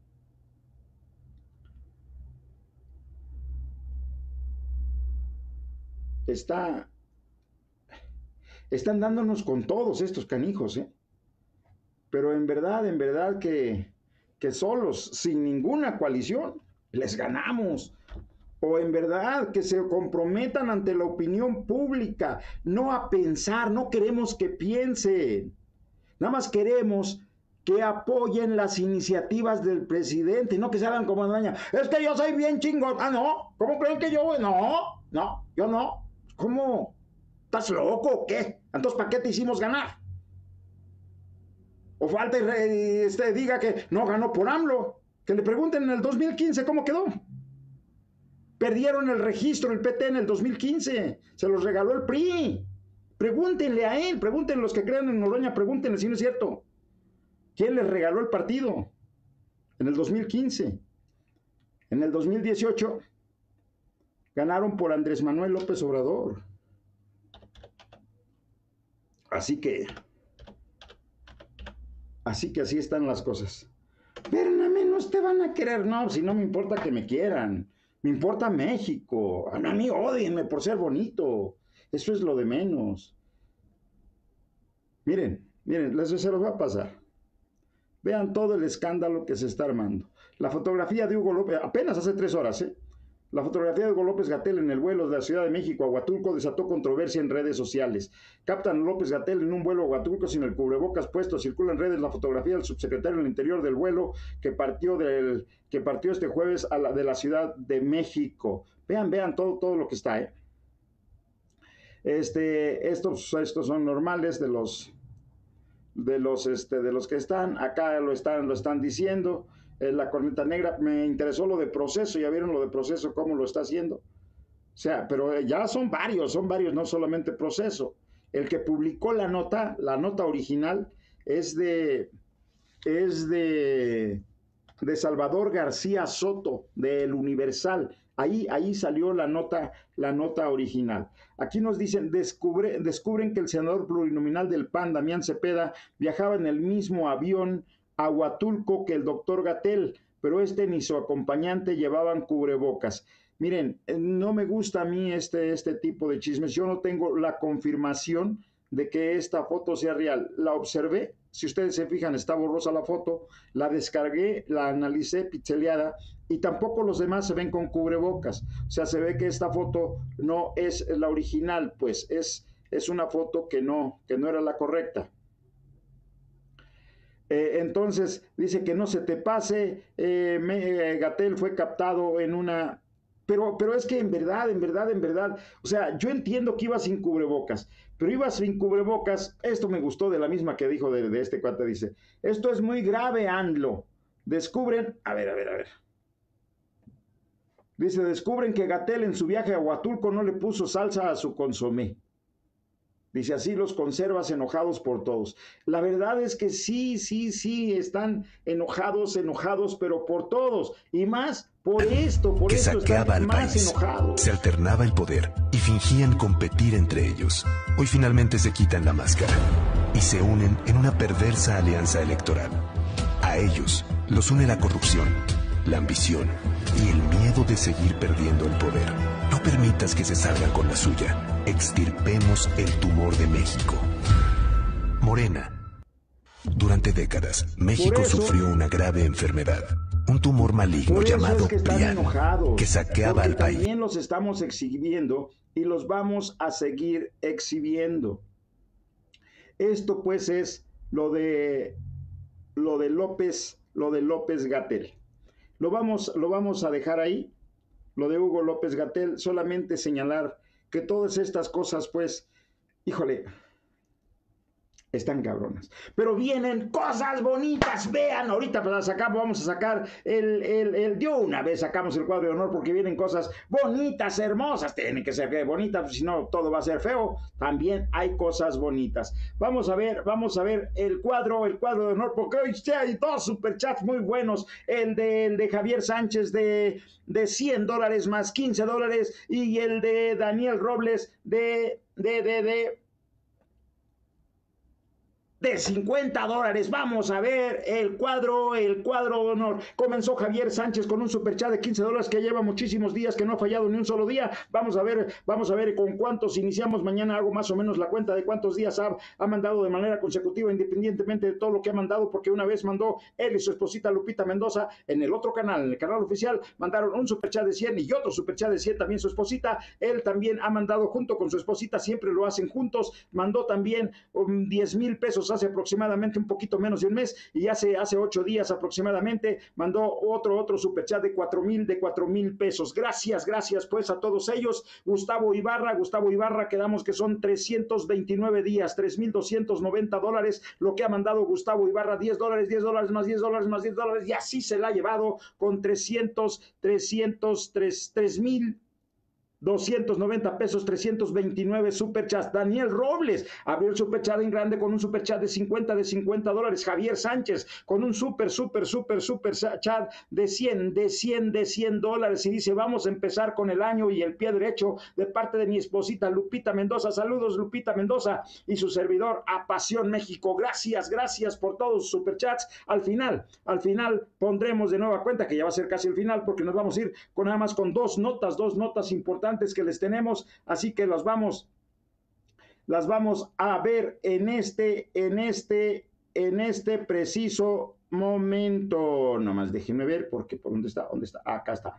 Está, están dándonos con todos estos canijos, ¿eh? Pero en verdad, en verdad que, que solos, sin ninguna coalición, les ganamos. O en verdad que se comprometan ante la opinión pública, no a pensar, no queremos que piensen, nada más queremos que apoyen las iniciativas del presidente, no que se hagan como doña, es que yo soy bien chingón, ah no, ¿cómo creen que yo? No, no, yo no, ¿cómo? ¿Estás loco o qué? Entonces, ¿para qué te hicimos ganar? O falta y este, diga que no ganó por AMLO, que le pregunten en el dos mil quince cómo quedó. Perdieron el registro, el P T en el dos mil quince. Se los regaló el P R I. Pregúntenle a él, pregúntenle los que crean en Noroña, pregúntenle si no es cierto. ¿Quién les regaló el partido? En el dos mil quince. En el dos mil dieciocho ganaron por Andrés Manuel López Obrador. Así que, así que así están las cosas. Pero a menos te van a querer, no, si no me importa que me quieran. Me importa México. A mí odienme por ser bonito. Eso es lo de menos. Miren, miren, les se los va a pasar. Vean todo el escándalo que se está armando. La fotografía de Hugo López, apenas hace tres horas, ¿eh? La fotografía de Hugo López-Gatell en el vuelo de la Ciudad de México a Huatulco desató controversia en redes sociales. Captan a López-Gatell en un vuelo a Huatulco sin el cubrebocas puesto. Circula en redes la fotografía del subsecretario en el interior del vuelo que partió, del, que partió este jueves a la, de la Ciudad de México. Vean, vean todo, todo lo que está, ¿eh? Este, estos, estos son normales de los, de los, este, de los que están. Acá lo están, lo están diciendo. La corneta negra, me interesó lo de Proceso, ya vieron lo de Proceso, cómo lo está haciendo. O sea, pero ya son varios, son varios, no solamente Proceso. el que publicó la nota, la nota original, es de, es de, de Salvador García Soto, del Universal. Ahí, ahí salió la nota, la nota original. Aquí nos dicen, descubre, descubren que el senador plurinominal del P A N, Damián Cepeda, viajaba en el mismo avión a Huatulco que el doctor Gatell, pero este ni su acompañante llevaban cubrebocas. Miren, no me gusta a mí este, este tipo de chismes. Yo no tengo la confirmación de que esta foto sea real. La observé, si ustedes se fijan, está borrosa la foto, la descargué, la analicé pixeleada y tampoco los demás se ven con cubrebocas. O sea, se ve que esta foto no es la original, pues es, es una foto que no, que no era la correcta. Eh, entonces, dice que no se te pase, eh, me, eh, Gatell fue captado en una... Pero, pero es que en verdad, en verdad, en verdad, o sea, yo entiendo que iba sin cubrebocas, pero iba sin cubrebocas, esto me gustó de la misma que dijo de, de este cuate, dice, esto es muy grave, ANLO. Descubren, a ver, a ver, a ver. Dice, descubren que Gatell en su viaje a Huatulco no le puso salsa a su consomé. Dice, así los conservas enojados por todos. La verdad es que sí, sí, sí, están enojados, enojados, pero por todos. Y más por esto, por que esto saqueaba están al más país. enojados. Se alternaba el poder y fingían competir entre ellos. Hoy finalmente se quitan la máscara y se unen en una perversa alianza electoral. A ellos los une la corrupción, la ambición y el miedo de seguir perdiendo el poder. No permitas que se salgan con la suya. Extirpemos el tumor de México. Morena. Durante décadas, México eso, sufrió una grave enfermedad. Un tumor maligno por eso llamado es que están PRIAN, enojados, que saqueaba porque al país. también los estamos exhibiendo y los vamos a seguir exhibiendo. Esto pues es lo de lo de López, lo de López Gatell. Lo vamos, lo vamos a dejar ahí, lo de Hugo López Gatell, solamente señalar que todas estas cosas, pues, híjole, están cabronas. Pero vienen cosas bonitas, vean, ahorita para sacar, vamos a sacar el, el, el, de una vez sacamos el cuadro de honor porque vienen cosas bonitas, hermosas, tienen que ser bonitas, si no todo va a ser feo, también hay cosas bonitas. Vamos a ver, vamos a ver el cuadro, el cuadro de honor, porque hoy hay dos superchats muy buenos, el de, el de Javier Sánchez de, de cien dólares más quince dólares y el de Daniel Robles de, de, de, de de cincuenta dólares. Vamos a ver el cuadro, el cuadro de honor. Comenzó Javier Sánchez con un superchat de quince dólares que lleva muchísimos días, que no ha fallado ni un solo día. Vamos a ver, vamos a ver con cuántos iniciamos. Mañana hago más o menos la cuenta de cuántos días ha, ha mandado de manera consecutiva, independientemente de todo lo que ha mandado, porque una vez mandó él y su esposita Lupita Mendoza en el otro canal, en el canal oficial, mandaron un superchat de cien y otro superchat de cien también su esposita. Él también ha mandado junto con su esposita, siempre lo hacen juntos. Mandó también um, diez mil pesos hace aproximadamente un poquito menos de un mes, y hace, hace ocho días aproximadamente mandó otro, otro superchat de cuatro mil, de cuatro mil pesos. Gracias, gracias pues a todos ellos. Gustavo Ibarra, Gustavo Ibarra, quedamos que son trescientos veintinueve días, tres mil doscientos noventa dólares, lo que ha mandado Gustavo Ibarra, diez dólares, diez dólares más diez dólares más diez dólares, y así se la ha llevado con trescientos, trescientos, tres mil doscientos noventa pesos, trescientos veintinueve superchats. Daniel Robles abrió el superchat en grande con un superchat de cincuenta, de cincuenta dólares. Javier Sánchez con un super, super, super, super chat de cien, de cien, de cien dólares. Y dice, vamos a empezar con el año y el pie derecho de parte de mi esposita Lupita Mendoza. Saludos, Lupita Mendoza y su servidor a Pasión México. Gracias, gracias por todos sus superchats. Al final, al final pondremos de nueva cuenta, que ya va a ser casi el final, porque nos vamos a ir con nada más con dos notas, dos notas importantes que les tenemos, así que las vamos las vamos a ver en este en este en este preciso momento. Nomás déjenme ver, porque por dónde está, dónde está, acá está.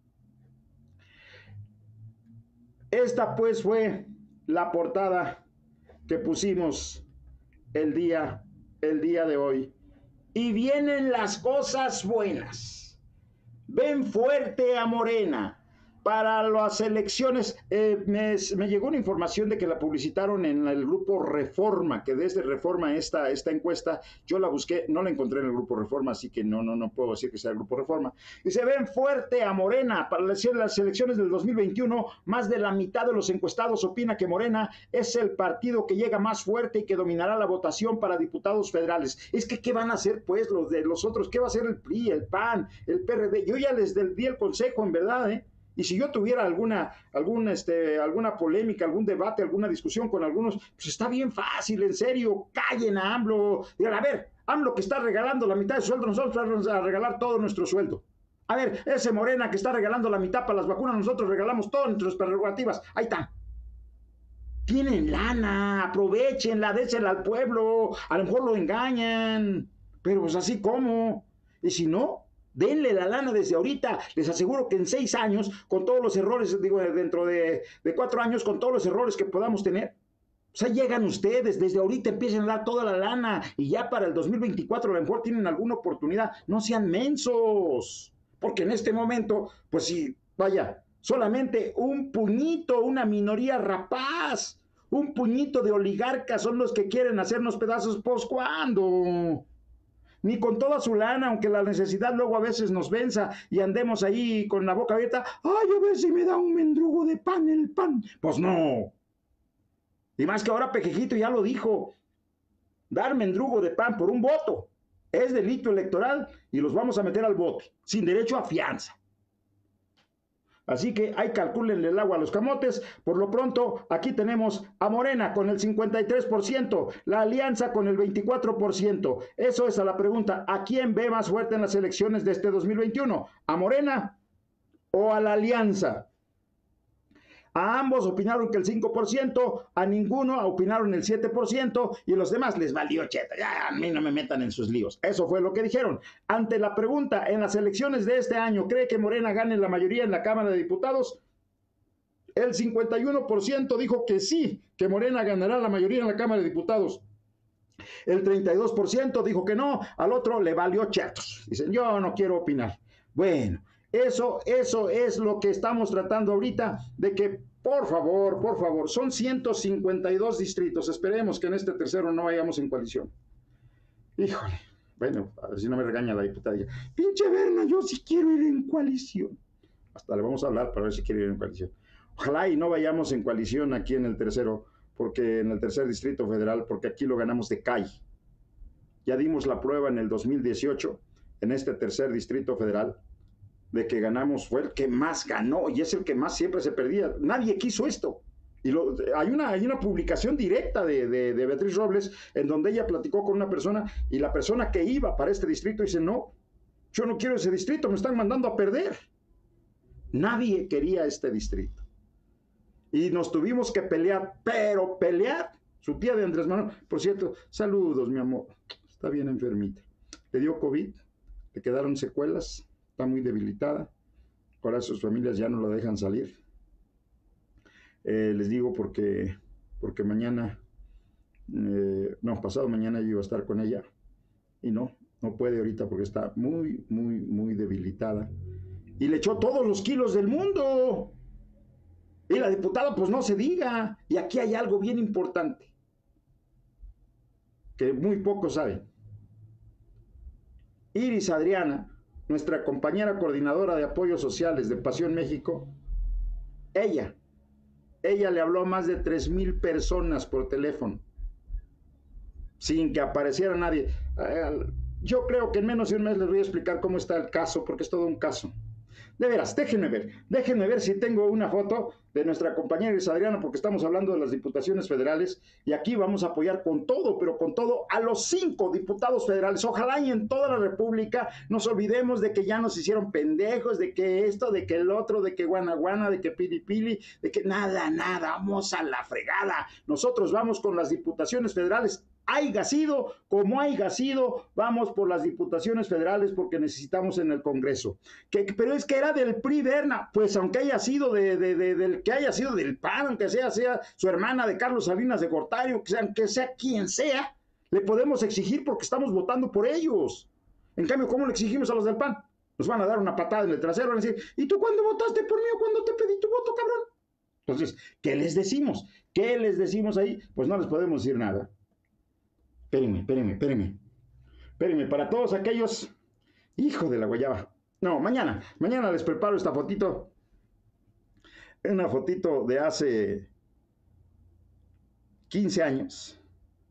Esta pues fue la portada que pusimos el día el día de hoy, y vienen las cosas buenas. Ven fuerte a Morena. para las elecciones, eh, me, me llegó una información de que la publicitaron en el grupo Reforma, que desde Reforma esta, esta encuesta, yo la busqué, no la encontré en el grupo Reforma, así que no, no, no puedo decir que sea el grupo Reforma. Y se ven fuerte a Morena para las elecciones del dos mil veintiuno, más de la mitad de los encuestados opina que Morena es el partido que llega más fuerte y que dominará la votación para diputados federales. Es que, ¿qué van a hacer pues los de los otros? ¿Qué va a hacer el P R I, el P A N, el P R D? Yo ya les di el consejo, en verdad, ¿eh? Y si yo tuviera alguna, algún, este, alguna polémica, algún debate, alguna discusión con algunos, pues está bien fácil, en serio, callen a AMLO. Digan, a ver, AMLO que está regalando la mitad de su sueldo, nosotros vamos a regalar todo nuestro sueldo. A ver, ese Morena que está regalando la mitad para las vacunas, nosotros regalamos todas nuestras prerrogativas. Ahí está. Tienen lana, aprovechenla, désela al pueblo. A lo mejor lo engañan, pero pues así como. Y si no, denle la lana desde ahorita. Les aseguro que en seis años, con todos los errores, digo, dentro de, de cuatro años, con todos los errores que podamos tener, o sea, llegan ustedes, desde ahorita empiecen a dar toda la lana y ya para el dos mil veinticuatro a lo mejor tienen alguna oportunidad. No sean mensos, porque en este momento, pues sí, vaya, solamente un puñito, una minoría rapaz, un puñito de oligarcas son los que quieren hacernos pedazos, pues ¿cuándo? Ni con toda su lana, aunque la necesidad luego a veces nos venza y andemos ahí con la boca abierta. Ay, a ver si me da un mendrugo de pan el pan. Pues no. Y más que ahora Pejejito ya lo dijo. Dar mendrugo de pan por un voto es delito electoral y los vamos a meter al bote, sin derecho a fianza. Así que ahí calcúlenle el agua a los camotes. Por lo pronto, aquí tenemos a Morena con el cincuenta y tres por ciento, la Alianza con el veinticuatro por ciento. Eso es a la pregunta, ¿a quién ve más fuerte en las elecciones de este dos mil veintiuno? ¿A Morena o a la Alianza? A ambos opinaron que el cinco por ciento, a ninguno opinaron el siete por ciento y a los demás les valió cheta. Ya, a mí no me metan en sus líos. Eso fue lo que dijeron. Ante la pregunta, en las elecciones de este año, ¿cree que Morena gane la mayoría en la Cámara de Diputados? El cincuenta y uno por ciento dijo que sí, que Morena ganará la mayoría en la Cámara de Diputados. El treinta y dos por ciento dijo que no, al otro le valió chetos. Dicen, yo no quiero opinar. Bueno. Eso, eso es lo que estamos tratando ahorita, de que, por favor, por favor, son ciento cincuenta y dos distritos, esperemos que en este tercero no vayamos en coalición. Híjole, bueno, a ver si no me regaña la diputada. Pinche Berna, yo sí quiero ir en coalición. Hasta le vamos a hablar para ver si quiere ir en coalición. Ojalá y no vayamos en coalición aquí en el tercero, porque en el tercer distrito federal, porque aquí lo ganamos de calle. Ya dimos la prueba en el dos mil dieciocho, en este tercer distrito federal, de que ganamos, fue el que más ganó y es el que más siempre se perdía. Nadie quiso esto. Y lo, hay, una, hay una publicación directa de, de, de Beatriz Robles en donde ella platicó con una persona y la persona que iba para este distrito dice, no, yo no quiero ese distrito, me están mandando a perder. Nadie quería este distrito. Y nos tuvimos que pelear, pero pelear. Su tía de Andrés Manuel, por cierto, saludos, mi amor, está bien enfermita. Le dio COVID, le quedaron secuelas. Está muy debilitada, ahora sus familias ya no la dejan salir. Eh, les digo porque, porque mañana, eh, no, pasado mañana yo iba a estar con ella y no, no puede ahorita porque está muy, muy, muy debilitada. Y le echó todos los kilos del mundo. Y la diputada, pues no se diga. Y aquí hay algo bien importante que muy pocos saben. Iris Adriana, nuestra compañera coordinadora de apoyos sociales de Pasión México, ella, ella le habló a más de tres mil personas por teléfono, sin que apareciera nadie. Yo creo que en menos de un mes les voy a explicar cómo está el caso, porque es todo un caso. De veras, déjenme ver, déjenme ver si tengo una foto de nuestra compañera Iris Adriana, porque estamos hablando de las diputaciones federales, y aquí vamos a apoyar con todo, pero con todo, a los cinco diputados federales. Ojalá y en toda la República nos olvidemos de que ya nos hicieron pendejos, de que esto, de que el otro, de que guanaguana, de que pilipili, de que nada, nada, vamos a la fregada. Nosotros vamos con las diputaciones federales. Haiga sido como haiga sido, vamos por las diputaciones federales porque necesitamos en el Congreso. Que, pero es que era del P R I, Berna, pues aunque haya sido de, de, de, del que haya sido del P A N, aunque sea, sea su hermana de Carlos Salinas de Gortari, que sea, aunque sea quien sea, le podemos exigir porque estamos votando por ellos. En cambio, ¿cómo le exigimos a los del P A N? Nos van a dar una patada en el trasero, van a decir, ¿y tú cuándo votaste por mí o cuándo te pedí tu voto, cabrón? Entonces, ¿qué les decimos? ¿Qué les decimos ahí? Pues no les podemos decir nada. Espérenme, espérenme, espérenme. Espérenme, para todos aquellos... Hijo de la guayaba. No, mañana, mañana les preparo esta fotito. Una fotito de hace quince años.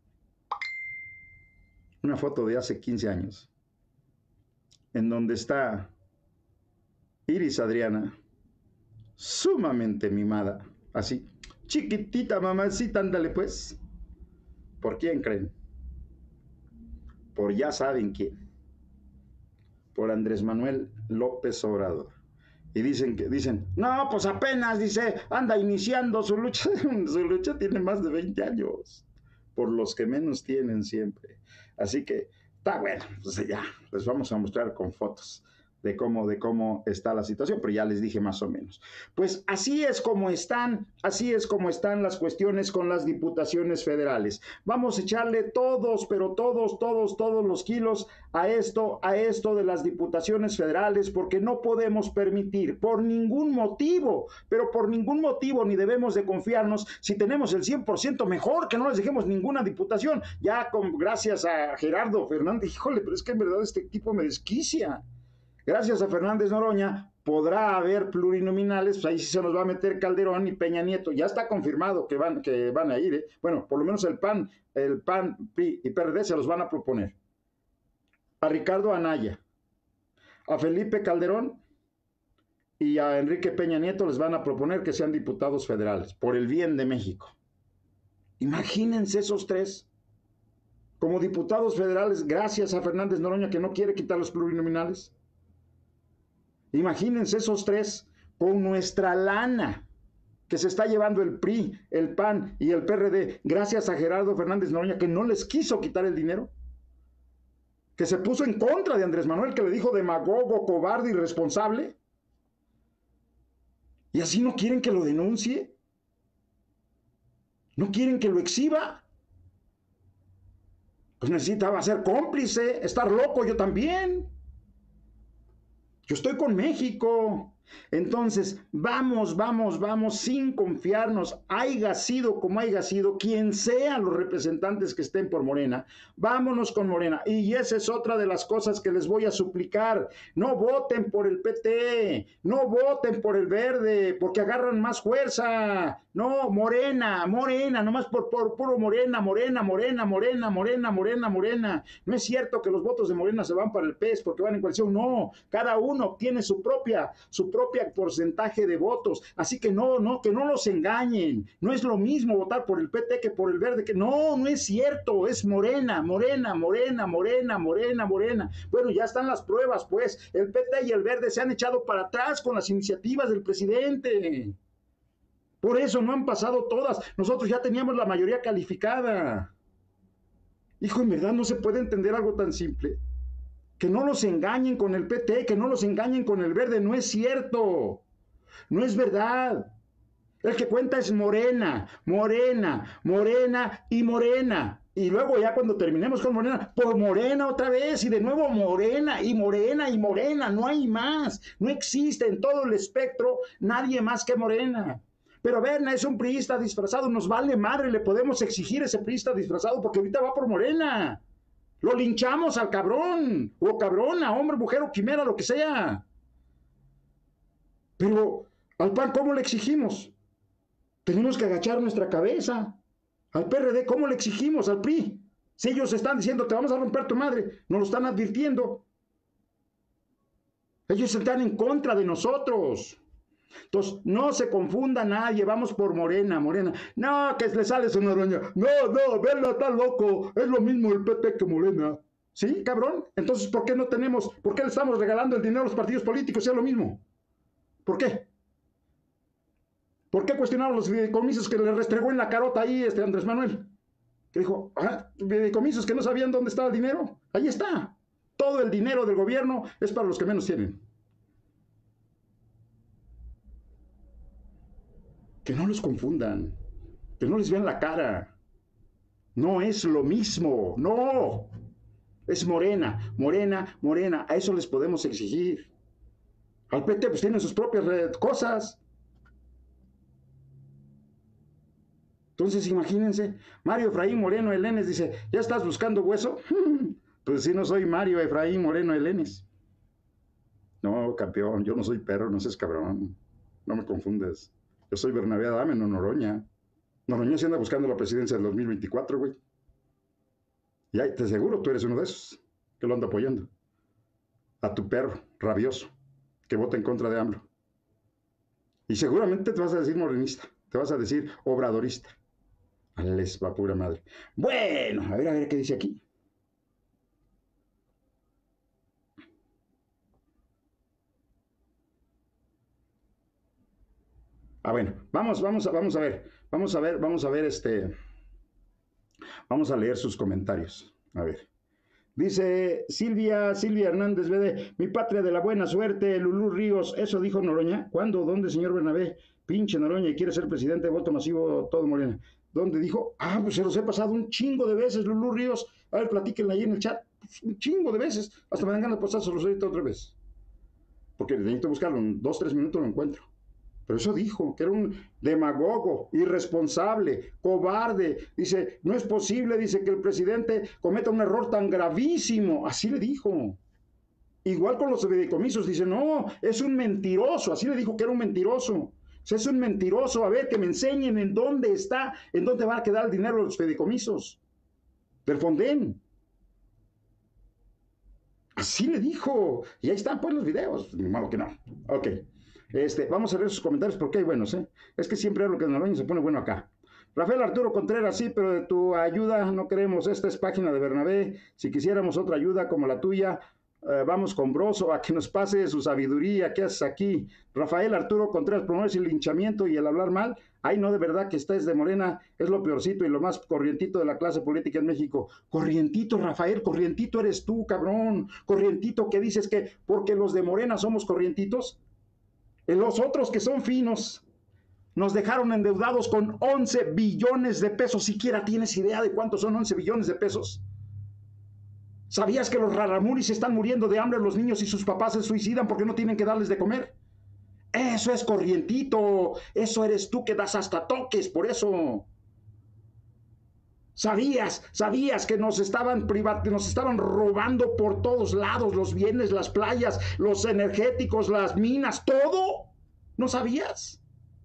Una foto de hace quince años. En donde está Iris Adriana, sumamente mimada. Así, chiquitita mamacita, ándale pues. ¿Por quién creen? Por ya saben quién. Por Andrés Manuel López Obrador. Y dicen que, dicen, no, pues apenas, dice, anda iniciando su lucha. Su lucha tiene más de veinte años. Por los que menos tienen siempre. Así que, está bueno, pues ya, les vamos a mostrar con fotos de cómo, de cómo está la situación, pero ya les dije más o menos. Pues así es como están, así es como están las cuestiones con las diputaciones federales. Vamos a echarle todos, pero todos, todos, todos los kilos a esto, a esto de las diputaciones federales, porque no podemos permitir por ningún motivo, pero por ningún motivo ni debemos de confiarnos. Si tenemos el cien por ciento mejor que no les dejemos ninguna diputación, ya con, gracias a Gerardo Fernández, híjole, pero es que en verdad este tipo me desquicia. Gracias a Fernández Noroña podrá haber plurinominales, pues ahí sí se nos va a meter Calderón y Peña Nieto. Ya está confirmado que van, que van a ir, ¿eh? Bueno, por lo menos el P A N, el P A N, P R I y P R D se los van a proponer. A Ricardo Anaya, a Felipe Calderón y a Enrique Peña Nieto les van a proponer que sean diputados federales, por el bien de México. Imagínense esos tres como diputados federales, gracias a Fernández Noroña que no quiere quitar los plurinominales. Imagínense esos tres con nuestra lana que se está llevando el P R I, el P A N y el P R D, gracias a Gerardo Fernández Noroña, que no les quiso quitar el dinero, que se puso en contra de Andrés Manuel, que le dijo demagogo, cobarde, irresponsable. Y así no quieren que lo denuncie, no quieren que lo exhiba. Pues necesitaba ser cómplice, estar loco yo también. Yo estoy con México. Entonces, vamos, vamos, vamos, sin confiarnos, haya sido como haya sido, quien sean los representantes que estén por Morena, vámonos con Morena. Y esa es otra de las cosas que les voy a suplicar. No voten por el P T, no voten por el Verde, porque agarran más fuerza. No, Morena, Morena, nomás por, por puro Morena, Morena, Morena, Morena, Morena, Morena, Morena. No es cierto que los votos de Morena se van para el P E S porque van en coalición, no. Cada uno obtiene su propia, su propia porcentaje de votos, así que no, no, que no los engañen, no es lo mismo votar por el P T que por el Verde, que no, no es cierto, es Morena, Morena, Morena, Morena, Morena, Morena. Bueno, ya están las pruebas, pues, el P T y el Verde se han echado para atrás con las iniciativas del presidente, por eso no han pasado todas, nosotros ya teníamos la mayoría calificada. Hijo, en verdad no se puede entender algo tan simple. Que no los engañen con el P T, que no los engañen con el Verde, no es cierto, no es verdad. El que cuenta es Morena, Morena, Morena y Morena. Y luego ya cuando terminemos con Morena, por Morena otra vez, y de nuevo Morena, y Morena, y Morena, no hay más. No existe en todo el espectro nadie más que Morena. Pero Berna es un priista disfrazado, nos vale madre, le podemos exigir ese priista disfrazado porque ahorita va por Morena. Lo linchamos al cabrón, o cabrona, hombre, mujer o quimera, lo que sea. Pero al P A N, ¿cómo le exigimos? Tenemos que agachar nuestra cabeza. Al P R D, ¿cómo le exigimos? Al P R I. Si ellos están diciendo, te vamos a romper tu madre, nos lo están advirtiendo. Ellos están en contra de nosotros. Entonces, no se confunda nadie, vamos por Morena, Morena. No, que le sale su Noroña. No, no, verla está loco. Es lo mismo el P T que Morena. ¿Sí, cabrón? Entonces, ¿por qué no tenemos, por qué le estamos regalando el dinero a los partidos políticos? Es lo mismo. ¿Por qué? ¿Por qué cuestionaron los fideicomisos que le restregó en la carota ahí este Andrés Manuel? Que dijo, ah, fideicomisos que no sabían dónde estaba el dinero. Ahí está. Todo el dinero del gobierno es para los que menos tienen. Que no los confundan, que no les vean la cara. No es lo mismo, no. Es Morena, Morena, Morena. A eso les podemos exigir. Al P T pues tiene sus propias cosas. Entonces imagínense, Mario Efraín Moreno Elenes dice, ¿ya estás buscando hueso? Pues sí, no soy Mario Efraín Moreno Elenes. No, campeón, yo no soy perro, no seas cabrón. No me confundes. Yo soy Bernabé Adame, no Noroña. Noroña se anda buscando la presidencia del dos mil veinticuatro, güey. Y ahí te aseguro, tú eres uno de esos que lo anda apoyando. A tu perro rabioso que vota en contra de AMLO. Y seguramente te vas a decir morenista, te vas a decir obradorista. Les va pura madre. Bueno, a ver, a ver qué dice aquí. Ah, bueno, vamos, vamos, vamos a ver, vamos a ver, vamos a ver este, vamos a leer sus comentarios. A ver. Dice Silvia, Silvia Hernández B D, mi patria de la buena suerte, Lulú Ríos, ¿eso dijo Noroña? ¿Cuándo? ¿Dónde, señor Bernabé? Pinche Noroña y quiere ser presidente de voto masivo, todo Morena. ¿Dónde dijo? Ah, pues se los he pasado un chingo de veces, Lulú Ríos. A ver, platíquenla ahí en el chat. Pues, un chingo de veces. Hasta me dan ganas de pasárselos ahorita otra vez. Porque necesito buscarlo, en dos, tres minutos lo encuentro. Pero eso dijo, que era un demagogo, irresponsable, cobarde. Dice, no es posible, dice, que el presidente cometa un error tan gravísimo. Así le dijo. Igual con los fideicomisos, dice, no, es un mentiroso. Así le dijo que era un mentiroso. O sea, es un mentiroso. A ver, que me enseñen en dónde está, en dónde va a quedar el dinero de los fideicomisos. Del Fonden. Así le dijo. Y ahí están pues los videos. Ni malo que no. Ok. Este, vamos a leer sus comentarios porque hay buenos, ¿eh? Es que siempre es lo que en Noroña se pone bueno acá. Rafael Arturo Contreras, sí, pero de tu ayuda no queremos. Esta es página de Bernabé. Si quisiéramos otra ayuda como la tuya, eh, vamos con Broso a que nos pase su sabiduría. ¿Qué haces aquí? Rafael Arturo Contreras, promueves el linchamiento y el hablar mal. Ay, no, de verdad que estés de Morena, es lo peorcito y lo más corrientito de la clase política en México. Corrientito, Rafael, corrientito eres tú, cabrón. Corrientito que dices que porque los de Morena somos corrientitos. Los otros que son finos nos dejaron endeudados con once billones de pesos. ¿Siquiera tienes idea de cuántos son once billones de pesos? ¿Sabías que los raramuris están muriendo de hambre los niños y sus papás se suicidan porque no tienen que darles de comer? Eso es corrientito. Eso eres tú que das hasta toques por eso. ¿Sabías, sabías que nos estaban privat- nos estaban robando por todos lados los bienes, las playas, los energéticos, las minas, todo? ¿No sabías?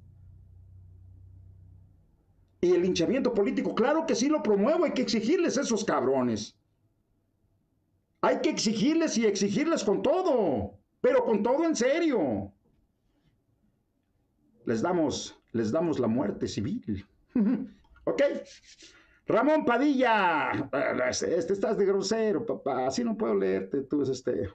Y el linchamiento político, claro que sí lo promuevo, hay que exigirles a esos cabrones. Hay que exigirles y exigirles con todo, pero con todo en serio. Les damos, les damos la muerte civil. ¿Ok? Ramón Padilla, este, estás de grosero, papá, así no puedo leerte, tú es este.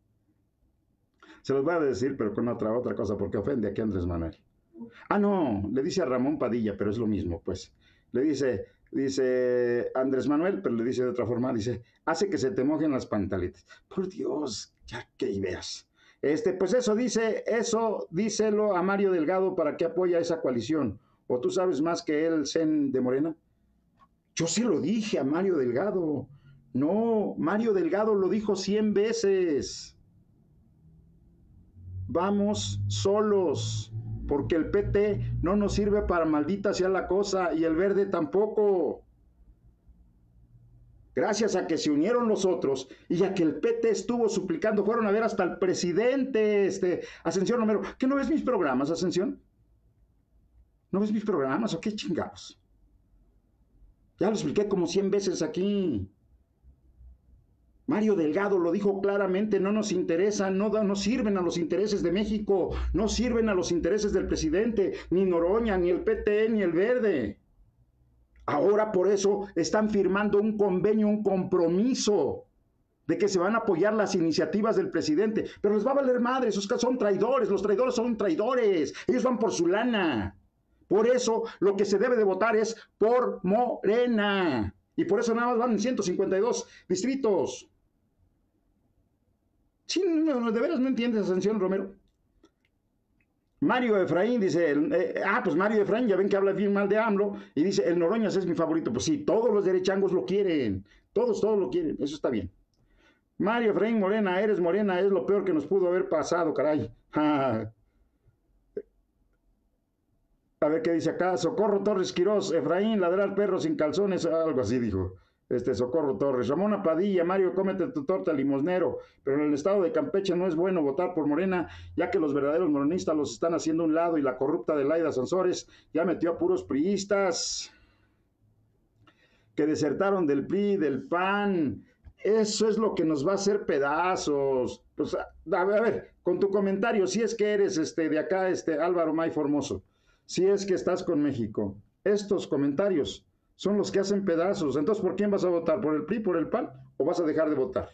Se los voy a decir, pero con otra, otra cosa, porque ofende aquí a Andrés Manuel. Ah, no, le dice a Ramón Padilla, pero es lo mismo, pues. Le dice, dice Andrés Manuel, pero le dice de otra forma, dice, hace que se te mojen las pantaletas. Por Dios, ya que ideas. Este, pues eso dice, eso díselo a Mario Delgado para que apoya esa coalición. ¿O tú sabes más que él, Zen de Morena? Yo sí lo dije a Mario Delgado. No, Mario Delgado lo dijo cien veces. Vamos solos, porque el P T no nos sirve para maldita sea la cosa, y el Verde tampoco. Gracias a que se unieron los otros y a que el P T estuvo suplicando, fueron a ver hasta el presidente, este, Ascensión Romero. ¿Qué no ves mis programas, Ascensión? ¿No ves mis programas o qué chingados? Ya lo expliqué como cien veces aquí. Mario Delgado lo dijo claramente, no nos interesan, no, no sirven a los intereses de México, no sirven a los intereses del presidente, ni Noroña, ni el P T, ni el Verde. Ahora por eso están firmando un convenio, un compromiso de que se van a apoyar las iniciativas del presidente, pero les va a valer madre, esos son traidores, los traidores son traidores, ellos van por su lana. Por eso lo que se debe de votar es por Morena. Y por eso nada más van en ciento cincuenta y dos distritos. Sí, no, de veras no entiendes, Ascensión Romero. Mario Efraín dice, eh, ah, pues Mario Efraín, ya ven que habla bien mal de AMLO, y dice, el Noroñas es mi favorito. Pues sí, todos los derechangos lo quieren, todos, todos lo quieren, eso está bien. Mario Efraín Morena, eres Morena, es lo peor que nos pudo haber pasado, caray. A ver qué dice acá. Socorro Torres Quirós, Efraín, ladrar perro sin calzones, algo así dijo. Este, Socorro Torres. Ramona Padilla, Mario, cómete tu torta limosnero, pero en el estado de Campeche no es bueno votar por Morena, ya que los verdaderos morenistas los están haciendo a un lado y la corrupta de Laida Sansores ya metió a puros priistas que desertaron del P R I, del P A N. Eso es lo que nos va a hacer pedazos. Pues, a, a ver, con tu comentario, si es que eres este, de acá, este, Álvaro May Formoso, si es que estás con México, estos comentarios son los que hacen pedazos. Entonces, ¿por quién vas a votar? ¿Por el P R I, por el P A N? ¿O vas a dejar de votar?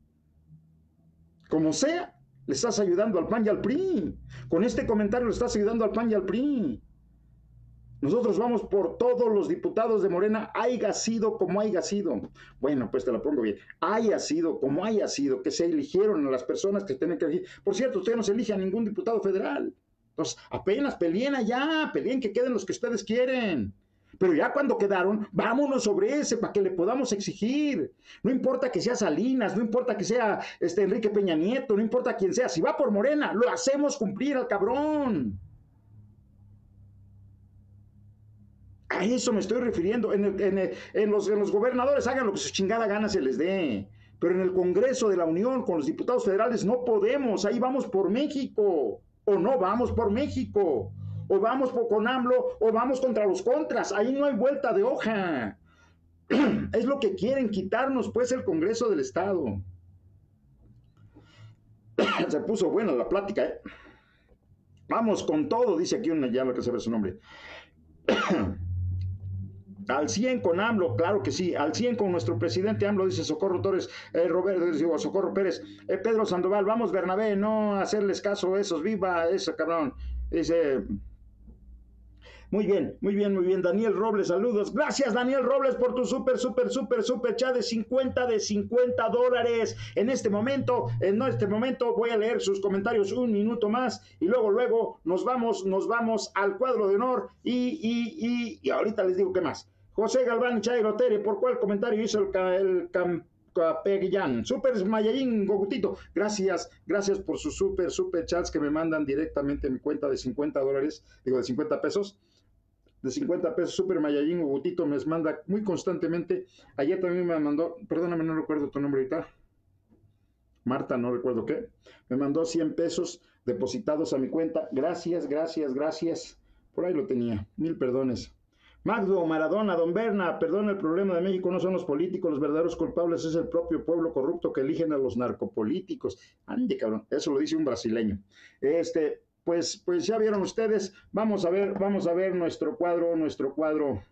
Como sea, le estás ayudando al P A N y al P R I. Con este comentario le estás ayudando al P A N y al P R I. Nosotros vamos por todos los diputados de Morena, haya sido como haya sido. Bueno, pues te la pongo bien. Haya sido como haya sido, que se eligieron a las personas que tienen que elegir. Por cierto, usted no se elige a ningún diputado federal. Entonces, apenas peleen allá, peleen que queden los que ustedes quieren. Pero ya cuando quedaron, vámonos sobre ese para que le podamos exigir. No importa que sea Salinas, no importa que sea este Enrique Peña Nieto, no importa quién sea. Si va por Morena, lo hacemos cumplir al cabrón. A eso me estoy refiriendo. En, el, en, el, en, los, en los gobernadores hagan lo que su chingada gana se les dé. Pero en el Congreso de la Unión, con los diputados federales, no podemos. Ahí vamos por México. O no vamos por México. O vamos por, con AMLO, o vamos contra los contras. Ahí no hay vuelta de hoja. Es lo que quieren quitarnos, pues, el Congreso del Estado. Se puso buena la plática, ¿eh? Vamos con todo, dice aquí una, ya lo que se ve su nombre. Al cien con AMLO, claro que sí, al cien con nuestro presidente AMLO, dice Socorro Torres, eh, Roberto, digo, Socorro Pérez, eh, Pedro Sandoval, vamos Bernabé, no hacerles caso a esos, viva ese cabrón, dice, muy bien, muy bien, muy bien, Daniel Robles, saludos, gracias Daniel Robles por tu súper, súper, súper, súper chat de cincuenta, de cincuenta dólares, en este momento, en este momento voy a leer sus comentarios un minuto más, y luego, luego, nos vamos, nos vamos al cuadro de honor, y, y, y, y ahorita les digo qué más. José Galván Chairo Tere, ¿por cuál comentario hizo el, el Campeguillán? Super Mayayín Gogutito, gracias, gracias por sus super, super chats que me mandan directamente en mi cuenta de cincuenta dólares, digo de cincuenta pesos, de cincuenta pesos, Super Mayayín Gogutito me manda muy constantemente. Ayer también me mandó, perdóname, no recuerdo tu nombre ahorita, Marta, no recuerdo qué, me mandó cien pesos depositados a mi cuenta, gracias, gracias, gracias, por ahí lo tenía, mil perdones. Magdo Maradona, don Berna, perdón, el problema de México no son los políticos, los verdaderos culpables es el propio pueblo corrupto que eligen a los narcopolíticos. Ande, cabrón, eso lo dice un brasileño. Este, pues, pues ya vieron ustedes, vamos a ver, vamos a ver nuestro cuadro, nuestro cuadro,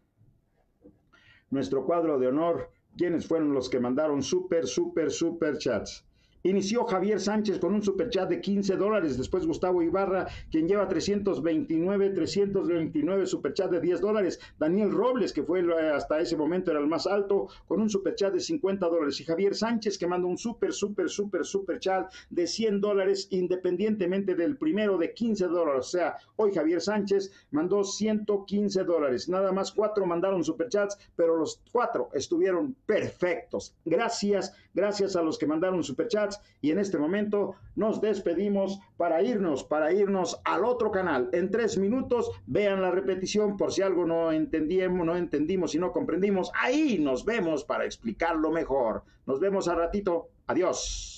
nuestro cuadro de honor, quiénes fueron los que mandaron súper, súper, súper chats. Inició Javier Sánchez con un superchat de quince dólares, después Gustavo Ibarra, quien lleva trescientos veintinueve, trescientos veintinueve superchat de diez dólares, Daniel Robles, que fue hasta ese momento era el más alto, con un superchat de cincuenta dólares, y Javier Sánchez, que manda un super, super, super, superchat de cien dólares, independientemente del primero de quince dólares, o sea, hoy Javier Sánchez mandó ciento quince dólares, nada más cuatro mandaron superchats, pero los cuatro estuvieron perfectos, gracias, gracias a los que mandaron superchats. Y en este momento nos despedimos para irnos, para irnos al otro canal. En tres minutos vean la repetición por si algo no entendimos, no entendimos y no comprendimos. Ahí nos vemos para explicarlo mejor. Nos vemos al ratito. Adiós.